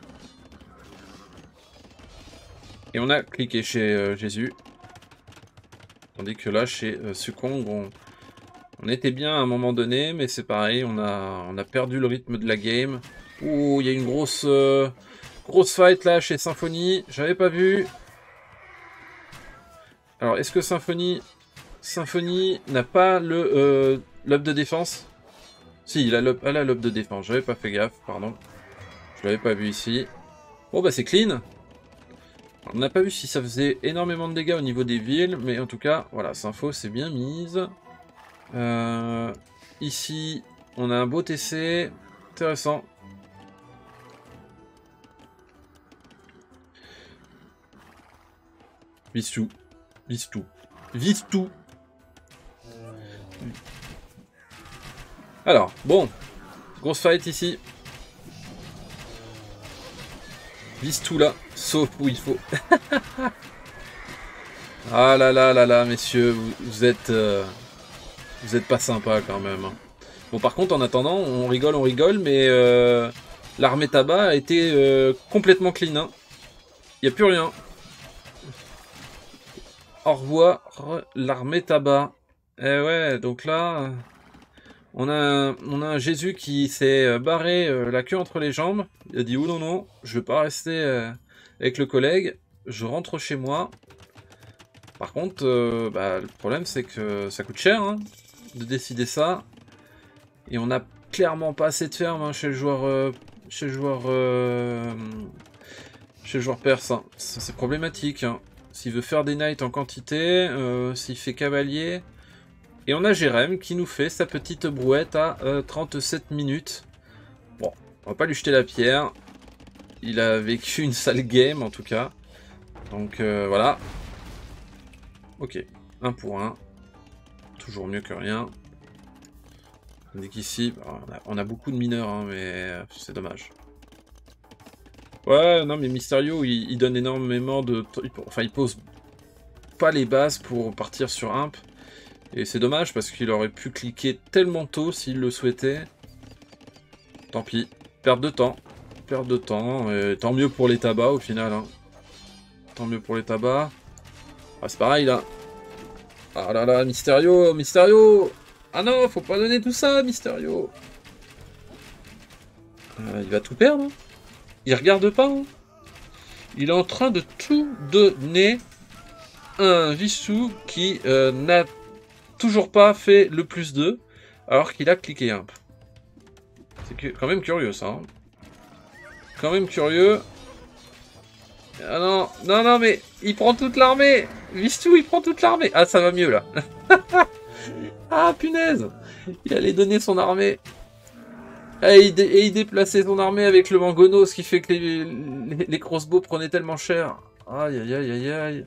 Et on a cliqué chez Jésus. Tandis que là, chez Sukong, on était bien à un moment donné, mais c'est pareil, on a perdu le rythme de la game. Ouh, il y a une grosse fight là chez Symphonie, j'avais pas vu. Alors, est-ce que Symphonie n'a pas le l'up de défense? Si, elle a l'up de défense, j'avais pas fait gaffe, pardon. Je l'avais pas vu ici. Bon bah c'est clean. On n'a pas vu si ça faisait énormément de dégâts au niveau des villes, mais en tout cas, voilà, Sympho c'est bien mise. Ici, on a un beau TC. Intéressant. Vise tout. Vise tout. Vise tout. Alors, bon. Grosse fight ici. Vise tout là. Sauf où il faut. Ah là là là là, messieurs. Vous êtes pas sympa quand même. Hein. Bon, par contre, en attendant, on rigole, mais l'armée tabac a été complètement clean. Hein. Il n'y a plus rien. Au revoir, l'armée tabac. Eh ouais, donc là, On a un Jésus qui s'est barré la queue entre les jambes. Il a dit, oh non, non, je vais pas rester avec le collègue, je rentre chez moi. Par contre, le problème c'est que ça coûte cher hein, de décider ça. Et on n'a clairement pas assez de ferme hein, chez le joueur perse. Hein. C'est problématique. Hein. S'il veut faire des knights en quantité, s'il fait cavalier. Et on a Jérém qui nous fait sa petite brouette à 37 minutes. Bon, on va pas lui jeter la pierre. Il a vécu une sale game en tout cas. Donc voilà. Ok, 1 pour 1. Toujours mieux que rien. On dit qu'ici, on a beaucoup de mineurs, hein, mais c'est dommage. Ouais, non mais Mysterio, il donne énormément de... Enfin, il pose pas les bases pour partir sur Imp. Et c'est dommage parce qu'il aurait pu cliquer tellement tôt s'il le souhaitait. Tant pis. Perte de temps. Perte de temps. Et tant mieux pour les tabacs au final. Hein. Tant mieux pour les tabacs. Ah, c'est pareil là. Ah là là, Mysterio, Mysterio. Ah non, faut pas donner tout ça, Mysterio. Il va tout perdre. Hein. Il regarde pas. Hein. Il est en train de tout donner à un Vissou qui n'a toujours pas fait le plus 2, alors qu'il a cliqué un peu. C'est quand même curieux ça. Hein. Quand même curieux. Ah non, non, non, mais il prend toute l'armée. Vissou, il prend toute l'armée. Ah, ça va mieux là. Ah, punaise. Il allait donner son armée. Et il déplaçait son armée avec le mangono, ce qui fait que les crossbows prenaient tellement cher. Aïe, aïe, aïe, aïe, aïe.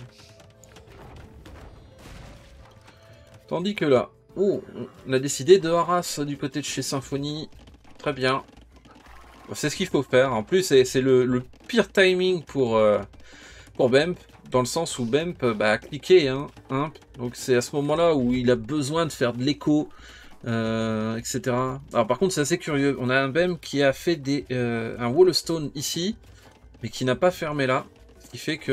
Tandis que là, oh, on a décidé de Haras du côté de chez Symphonie. Très bien. C'est ce qu'il faut faire. En plus, c'est le pire timing pour Bemp. Dans le sens où Bemp a cliqué. Hein. Donc c'est à ce moment-là où il a besoin de faire de l'écho. Etc. Alors par contre, c'est assez curieux. On a un Bemp qui a fait un Wallstone ici. Mais qui n'a pas fermé là. Ce qui fait que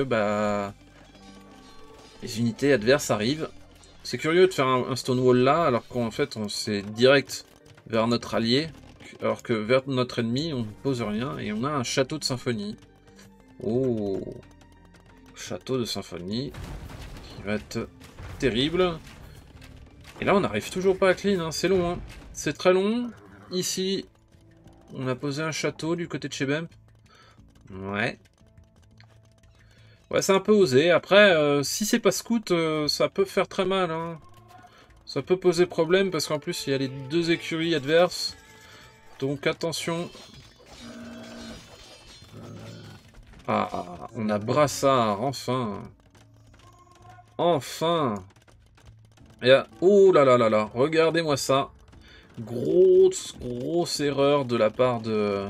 les unités adverses arrivent. C'est curieux de faire un Stonewall là, alors qu'en fait on s'est direct vers notre allié, alors que vers notre ennemi on ne pose rien, et on a un château de symphonie. Oh, château de symphonie, qui va être terrible. Et là on n'arrive toujours pas à clean, hein. C'est long, hein. C'est très long. Ici, on a posé un château du côté de chez Bemp. Ouais. Ouais, c'est un peu osé. Après, si c'est pas scout, ça peut faire très mal. Hein. Ça peut poser problème parce qu'en plus, il y a les 2 écuries adverses. Donc attention. Ah, on a Brassard, enfin. Enfin. Oh là là là là, regardez-moi ça. Grosse erreur de la part de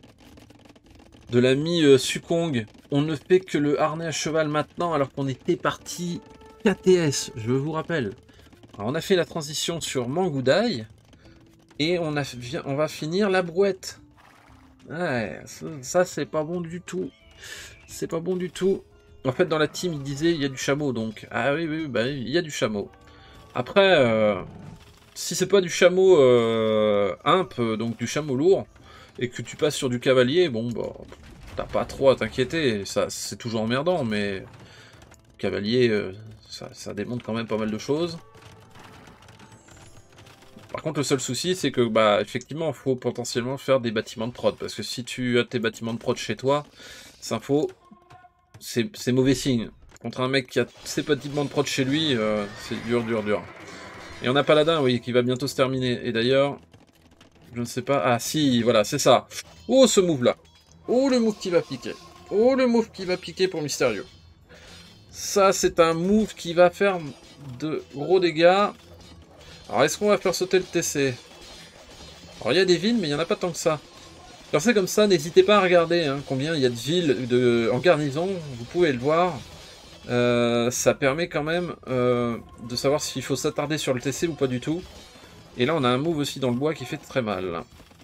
l'ami Sukong. On ne fait que le harnais à cheval maintenant alors qu'on était parti KTS, je vous rappelle. Alors, on a fait la transition sur Mangudai et on va finir la brouette. Ouais, ça c'est pas bon du tout. C'est pas bon du tout. En fait, dans la team, il disait il y a du chameau, donc... Ah oui, oui, bah il y a du chameau. Après, si c'est pas du chameau imp, donc du chameau lourd, et que tu passes sur du cavalier, bon, bah... T'as pas trop à t'inquiéter, ça c'est toujours emmerdant, mais... Cavalier, ça démontre quand même pas mal de choses. Par contre, le seul souci, c'est que, effectivement, il faut potentiellement faire des bâtiments de prod, parce que si tu as tes bâtiments de prod chez toi, c'est mauvais signe. Contre un mec qui a ses bâtiments de prod chez lui, c'est dur. Et on a Paladin, oui, qui va bientôt se terminer. Et d'ailleurs, je ne sais pas... Ah si, voilà, c'est ça. Oh, ce move-là. Oh, le move qui va piquer. Oh, le move qui va piquer pour Mysterio. Ça, c'est un move qui va faire de gros dégâts. Alors, est-ce qu'on va faire sauter le TC? Alors, il y a des villes, mais il n'y en a pas tant que ça. Quand c'est comme ça, n'hésitez pas à regarder hein, combien il y a de villes en garnison. Vous pouvez le voir. Ça permet quand même de savoir s'il faut s'attarder sur le TC ou pas du tout. Et là, on a un move aussi dans le bois qui fait très mal.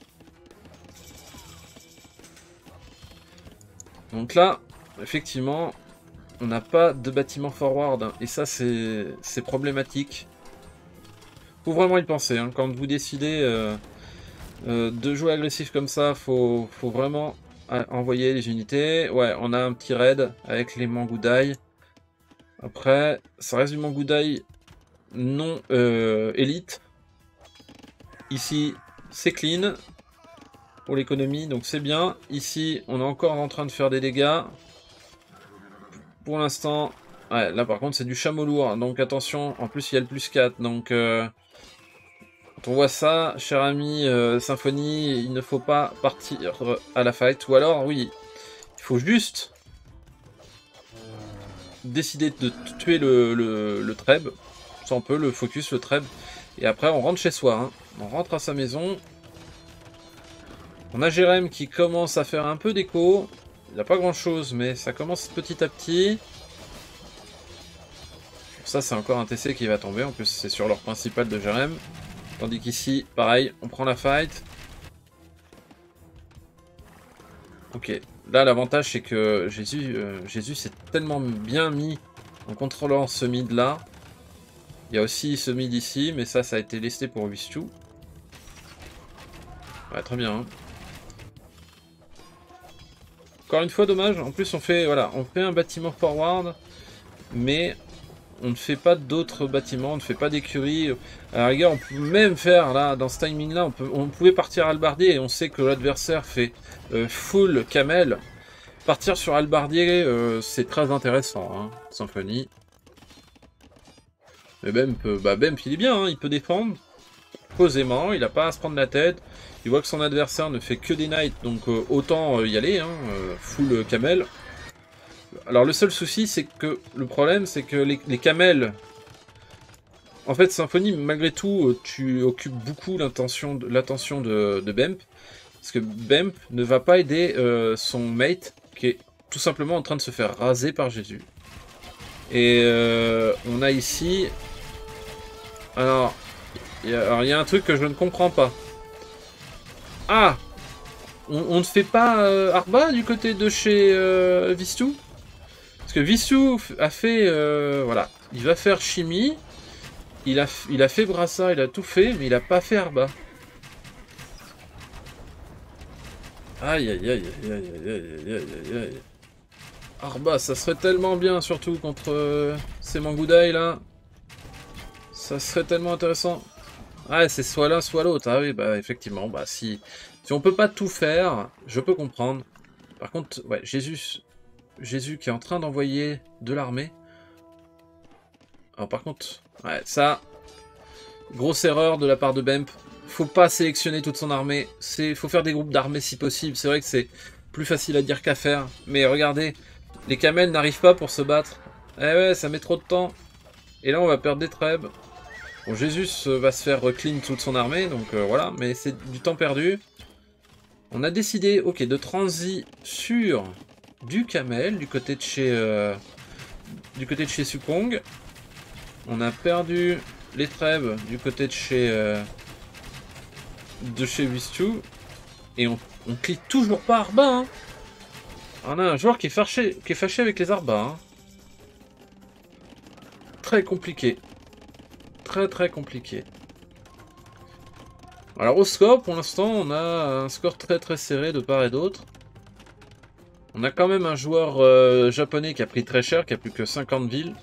Donc là, effectivement, on n'a pas de bâtiment forward. Et ça, c'est problématique. Faut vraiment y penser, hein. Quand vous décidez de jouer agressif comme ça, faut vraiment envoyer les unités. Ouais, on a un petit raid avec les Mangudai. Après, ça reste du Mangudai non élite. Ici, c'est clean pour l'économie, donc c'est bien. Ici, on est encore en train de faire des dégâts. Pour l'instant, ouais, là par contre, c'est du chameau lourd, donc attention. En plus, il y a le plus 4, donc quand on voit ça, cher ami Symphonie, il ne faut pas partir à la fight. Ou alors, oui, il faut juste décider de tuer le Treb. Ça, on peut le focus, le Treb. Et après, on rentre chez soi. Hein. On rentre à sa maison. On a Jérém qui commence à faire un peu d'écho. Il n'a pas grand chose, mais ça commence petit à petit. Ça, c'est encore un TC qui va tomber. En plus, c'est sur l'or principal de Jérém. Tandis qu'ici, pareil, on prend la fight. Ok. Là, l'avantage, c'est que Jésus s'est tellement bien mis en contrôlant ce mid là. Il y a aussi ce mid ici, mais ça a été lesté pour Wishu. Ouais, très bien. Hein. Encore une fois, dommage. En plus, on fait un bâtiment forward, mais on ne fait pas d'autres bâtiments, on ne fait pas d'écurie. À la rigueur, on peut même faire, là, dans ce timing-là, on pouvait partir Halbardier, et on sait que l'adversaire fait full camel. Partir sur Halbardier, c'est très intéressant, hein, Symphonie. Mais Bemp, il est bien, hein, il peut défendre posément, il n'a pas à se prendre la tête. Il voit que son adversaire ne fait que des knights, donc autant y aller, hein, full camel. Alors le seul souci, c'est que le problème, c'est que les camels... En fait, Symphonie, malgré tout, tu occupes beaucoup l'attention de Bemp. Parce que Bemp ne va pas aider son mate, qui est tout simplement en train de se faire raser par Jésus. Et on a ici... Alors, il y a un truc que je ne comprends pas. Ah, on ne fait pas Arba du côté de chez Vistou? Parce que Vistou a fait... voilà, il va faire Chimie. Il a fait Brassa, il a tout fait, mais il a pas fait Arba. Aïe aïe aïe aïe aïe aïe aïe aïe aïe. Arba, ça serait tellement bien, surtout contre ces Mangudai là. Ça serait tellement intéressant. Ouais, c'est soit l'un, soit l'autre. Ah oui, bah effectivement, bah si on peut pas tout faire, je peux comprendre. Par contre, ouais, Jésus qui est en train d'envoyer de l'armée. Alors par contre, ouais, ça, grosse erreur de la part de Bemp. Faut pas sélectionner toute son armée. Faut faire des groupes d'armées si possible. C'est vrai que c'est plus facile à dire qu'à faire. Mais regardez, les camels n'arrivent pas pour se battre. Eh ouais, ça met trop de temps. Et là, on va perdre des trèbes. Bon, Jésus va se faire clean toute son armée, donc voilà, mais c'est du temps perdu. On a décidé, ok, de transi sur du camel, du côté de chez Sukong. On a perdu les trèbes du côté de chez Wishu. Et on clique toujours pas Arba, hein. On a un joueur qui est fâché avec les Arba, hein. Très compliqué. Très compliqué. Alors au score, pour l'instant, on a un score très serré de part et d'autre. On a quand même un joueur japonais qui a pris très cher, qui a plus que 50 villes.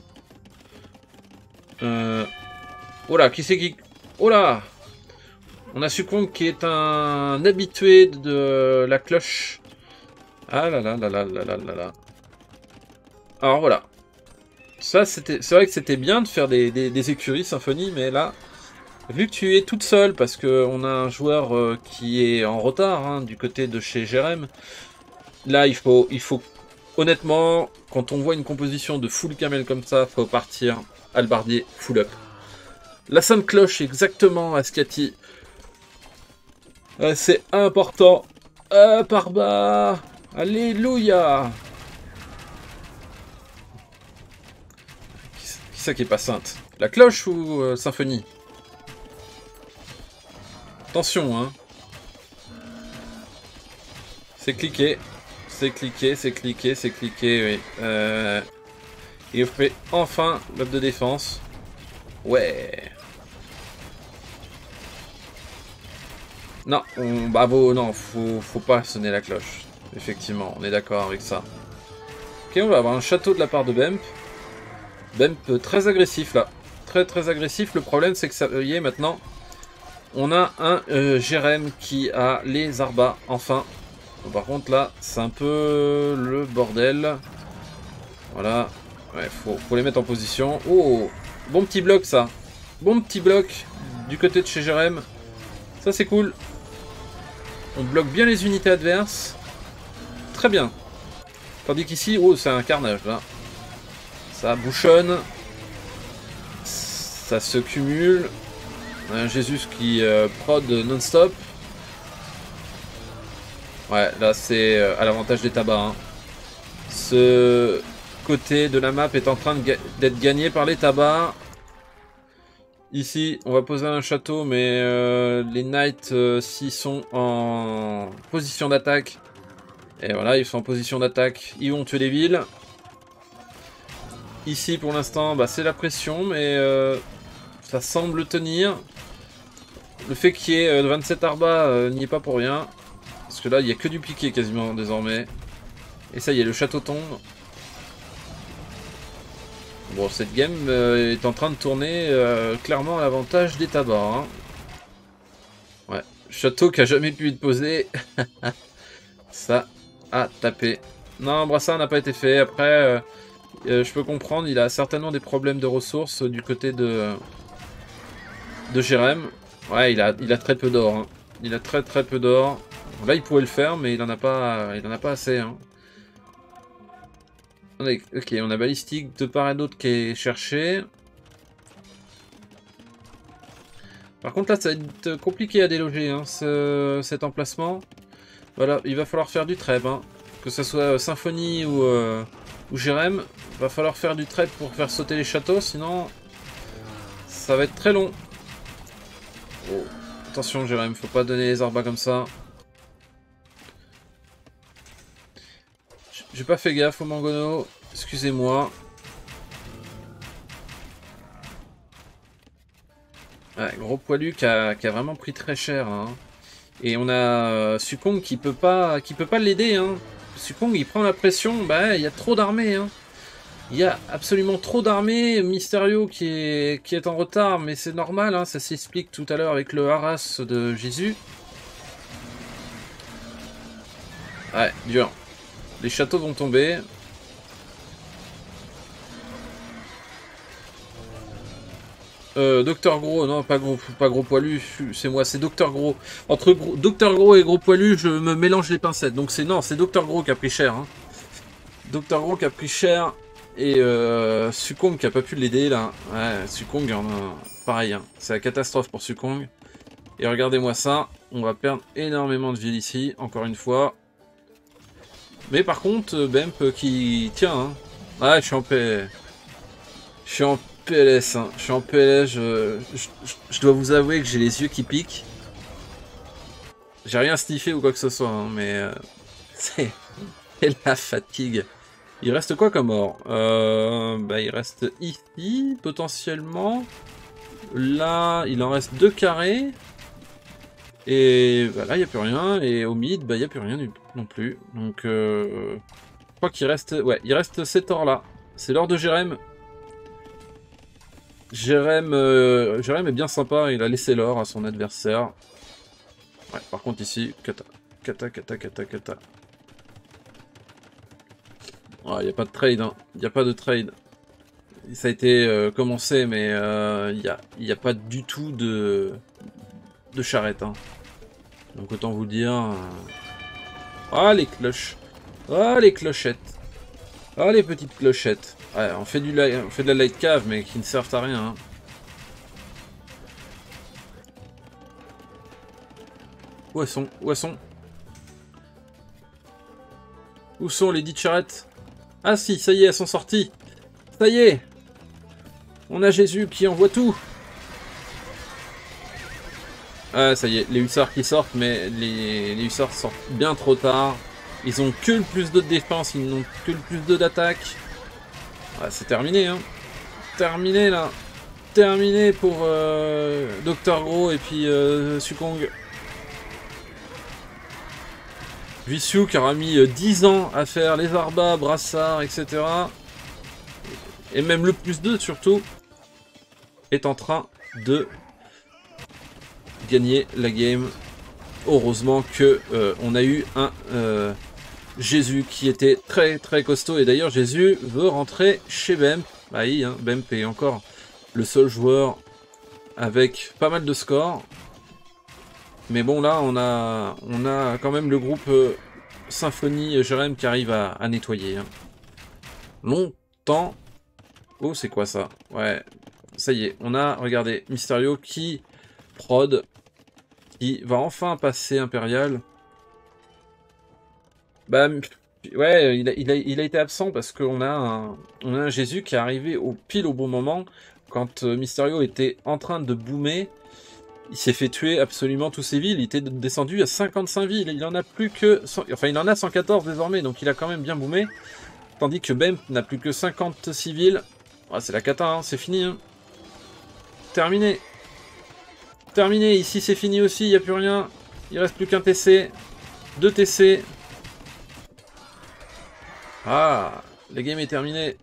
Oh là, qui c'est qui... Oh là! On a Sukong qui est un habitué de la cloche. Ah là là là là là là là là. Alors voilà. Ça, c'est vrai que c'était bien de faire des écuries Symphonie, mais là, vu que tu es toute seule, parce qu'on a un joueur qui est en retard, hein, du côté de chez Jérém, là, il faut, honnêtement, quand on voit une composition de full camel comme ça, faut partir Halbardier full up. La sainte cloche, exactement, Ascati. C'est important. Par bas. Alléluia. Qui ça qui est pas sainte? La cloche ou Symphonie? Attention, hein. C'est cliqué. C'est cliqué, c'est cliqué, c'est cliqué, oui. Et on fait enfin l'up de défense. Ouais. Non, non, faut pas sonner la cloche. Effectivement, on est d'accord avec ça. Ok, on va avoir un château de la part de Bemp. Bemp très agressif là. Très agressif. Le problème c'est que ça y est maintenant. On a un Jérém qui a les Arbas, enfin. Bon, par contre là, c'est un peu le bordel. Voilà. Ouais, faut les mettre en position. Oh, bon petit bloc ça. Bon petit bloc du côté de chez Jérém. Ça c'est cool. On bloque bien les unités adverses. Très bien. Tandis qu'ici, oh c'est un carnage là. Ça bouchonne. Ça se cumule. Un Jésus qui prod non-stop. Ouais, là c'est à l'avantage des tabacs. Hein. Ce côté de la map est en train d'être gagné par les tabacs. Ici, on va poser un château, mais les knights, s'ils sont en position d'attaque, et voilà, ils sont en position d'attaque, ils vont tuer les villes. Ici, pour l'instant, bah, c'est la pression, mais ça semble tenir. Le fait qu'il y ait 27 Arbas n'y est pas pour rien. Parce que là, il n'y a que du piqué quasiment désormais. Et ça y est, le château tombe. Bon, cette game est en train de tourner clairement à l'avantage des tabacs. Hein. Ouais, château qui a jamais pu être posé. Ça a tapé. Non, Brassard n'a pas été fait. Après, je peux comprendre, il a certainement des problèmes de ressources du côté de Jérém. Ouais, il a très peu d'or. Hein. Il a très peu d'or. Là, il pourrait le faire, mais il en a pas assez. Hein. Ok, on a balistique de part et d'autre qui est cherché. Par contre, là, ça va être compliqué à déloger, hein, cet emplacement. Voilà, il va falloir faire du trêve. Hein. Que ce soit Symphonie ou Jérém, il va falloir faire du trêve pour faire sauter les châteaux, sinon ça va être très long. Oh, attention, Jérém, faut pas donner les arbas comme ça. J'ai pas fait gaffe au Mangono, excusez-moi. Ouais, gros poilu qui a vraiment pris très cher. Hein. Et on a Sukong qui peut pas l'aider. Hein. Sukong il prend la pression, bah il y a trop d'armées. Hein. Il y a absolument trop d'armées. Mysterio qui est en retard, mais c'est normal. Hein. Ça s'explique tout à l'heure avec le Haras de Jésus. Ouais, dur. Les châteaux vont tomber. Docteur Gros, non, pas gros poilu, c'est moi, c'est Docteur Gros. Entre Docteur Gros et Gros poilu, je me mélange les pincettes. Donc c'est Docteur Gros qui a pris cher. Hein. Docteur Gros qui a pris cher et Sukong qui a pas pu l'aider là. Ouais, Sukong, pareil, hein. C'est la catastrophe pour Sukong. Et regardez-moi ça, on va perdre énormément de villes ici, encore une fois. Mais par contre, Bemp qui tient. Hein. Ouais, je suis en paix. Je suis en PLS, hein. Je suis en PLS, je dois vous avouer que j'ai les yeux qui piquent. J'ai rien sniffé ou quoi que ce soit, hein, mais c'est la fatigue. Il reste quoi comme or bah, il reste ici, potentiellement. Là, il en reste 2 carrés. Et bah, là, il n'y a plus rien. Et au mid, bah, il n'y a plus rien non plus. Donc, je crois qu'il reste... Ouais, il reste cet or là. C'est l'or de Jérém. Jérém est bien sympa, il a laissé l'or à son adversaire. Ouais, par contre ici, kata. Ouais, il n'y a pas de trade, hein. Il n'y a pas de trade. Ça a été commencé, mais il n'y a pas du tout de charrette. Hein. Donc autant vous dire... Ah, les cloches. Ah, les clochettes. Ah, les petites clochettes. Ouais, on fait de la light cave, mais qui ne servent à rien. Hein. Où elles sont? Où elles sont? Où sont les 10 charrettes? Ah si, ça y est, elles sont sorties. Ça y est. On a Jésus qui envoie tout. Ah, ça y est, les hussards qui sortent, mais les hussards sortent bien trop tard. Ils ont que le plus 2 de défense, ils n'ont que le plus 2 d'attaque. Ah, c'est terminé, hein. Terminé, là. Terminé pour Docteur Gros et puis Sukong. Viciou qui aura mis 10 ans à faire les Arbas, Brassard, etc. Et même le +2 surtout, est en train de gagner la game. Heureusement que on a eu un Jésus qui était très très costaud. Et d'ailleurs Jésus veut rentrer chez Bemp. Bah oui, hein, Bemp est encore le seul joueur avec pas mal de scores. Mais bon, là, on a quand même le groupe Symphonie Jérém qui arrive à nettoyer. Hein. Longtemps. Oh, c'est quoi ça? Ouais, ça y est. On a, regardez, Mysterio qui prod, qui va enfin passer Impérial. Bah, ouais, il a été absent parce qu'on a un Jésus qui est arrivé pile au bon moment. Quand Mysterio était en train de boomer, il s'est fait tuer absolument tous ses villes. Il était descendu à 55 villes. Il en a plus que... Enfin, il en a 114 désormais, donc il a quand même bien boomé. Tandis que Bemp n'a plus que 56 villes. Ah, c'est la cata, hein, c'est fini. Hein. Terminé. Terminé, ici c'est fini aussi, il n'y a plus rien. Il reste plus qu'un TC. 2 TC. Ah, la game est terminée.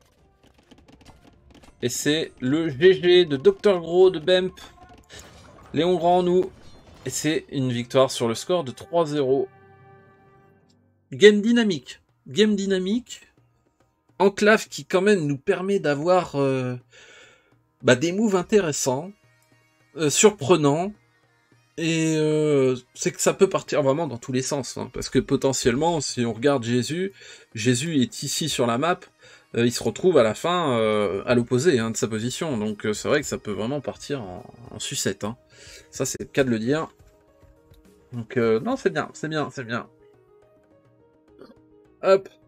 Et c'est le GG de Dr Gros de Bemp. Léon Grand en nous. Et c'est une victoire sur le score de 3-0. Game dynamique. Game dynamique. Enclave qui quand même nous permet d'avoir des moves intéressants. Surprenants. Et c'est que ça peut partir vraiment dans tous les sens. Hein, parce que potentiellement, si on regarde Jésus est ici sur la map. Il se retrouve à la fin à l'opposé de sa position. Donc c'est vrai que ça peut vraiment partir en sucette. Hein. Ça, c'est le cas de le dire. Donc non, c'est bien, c'est bien, c'est bien. Hop.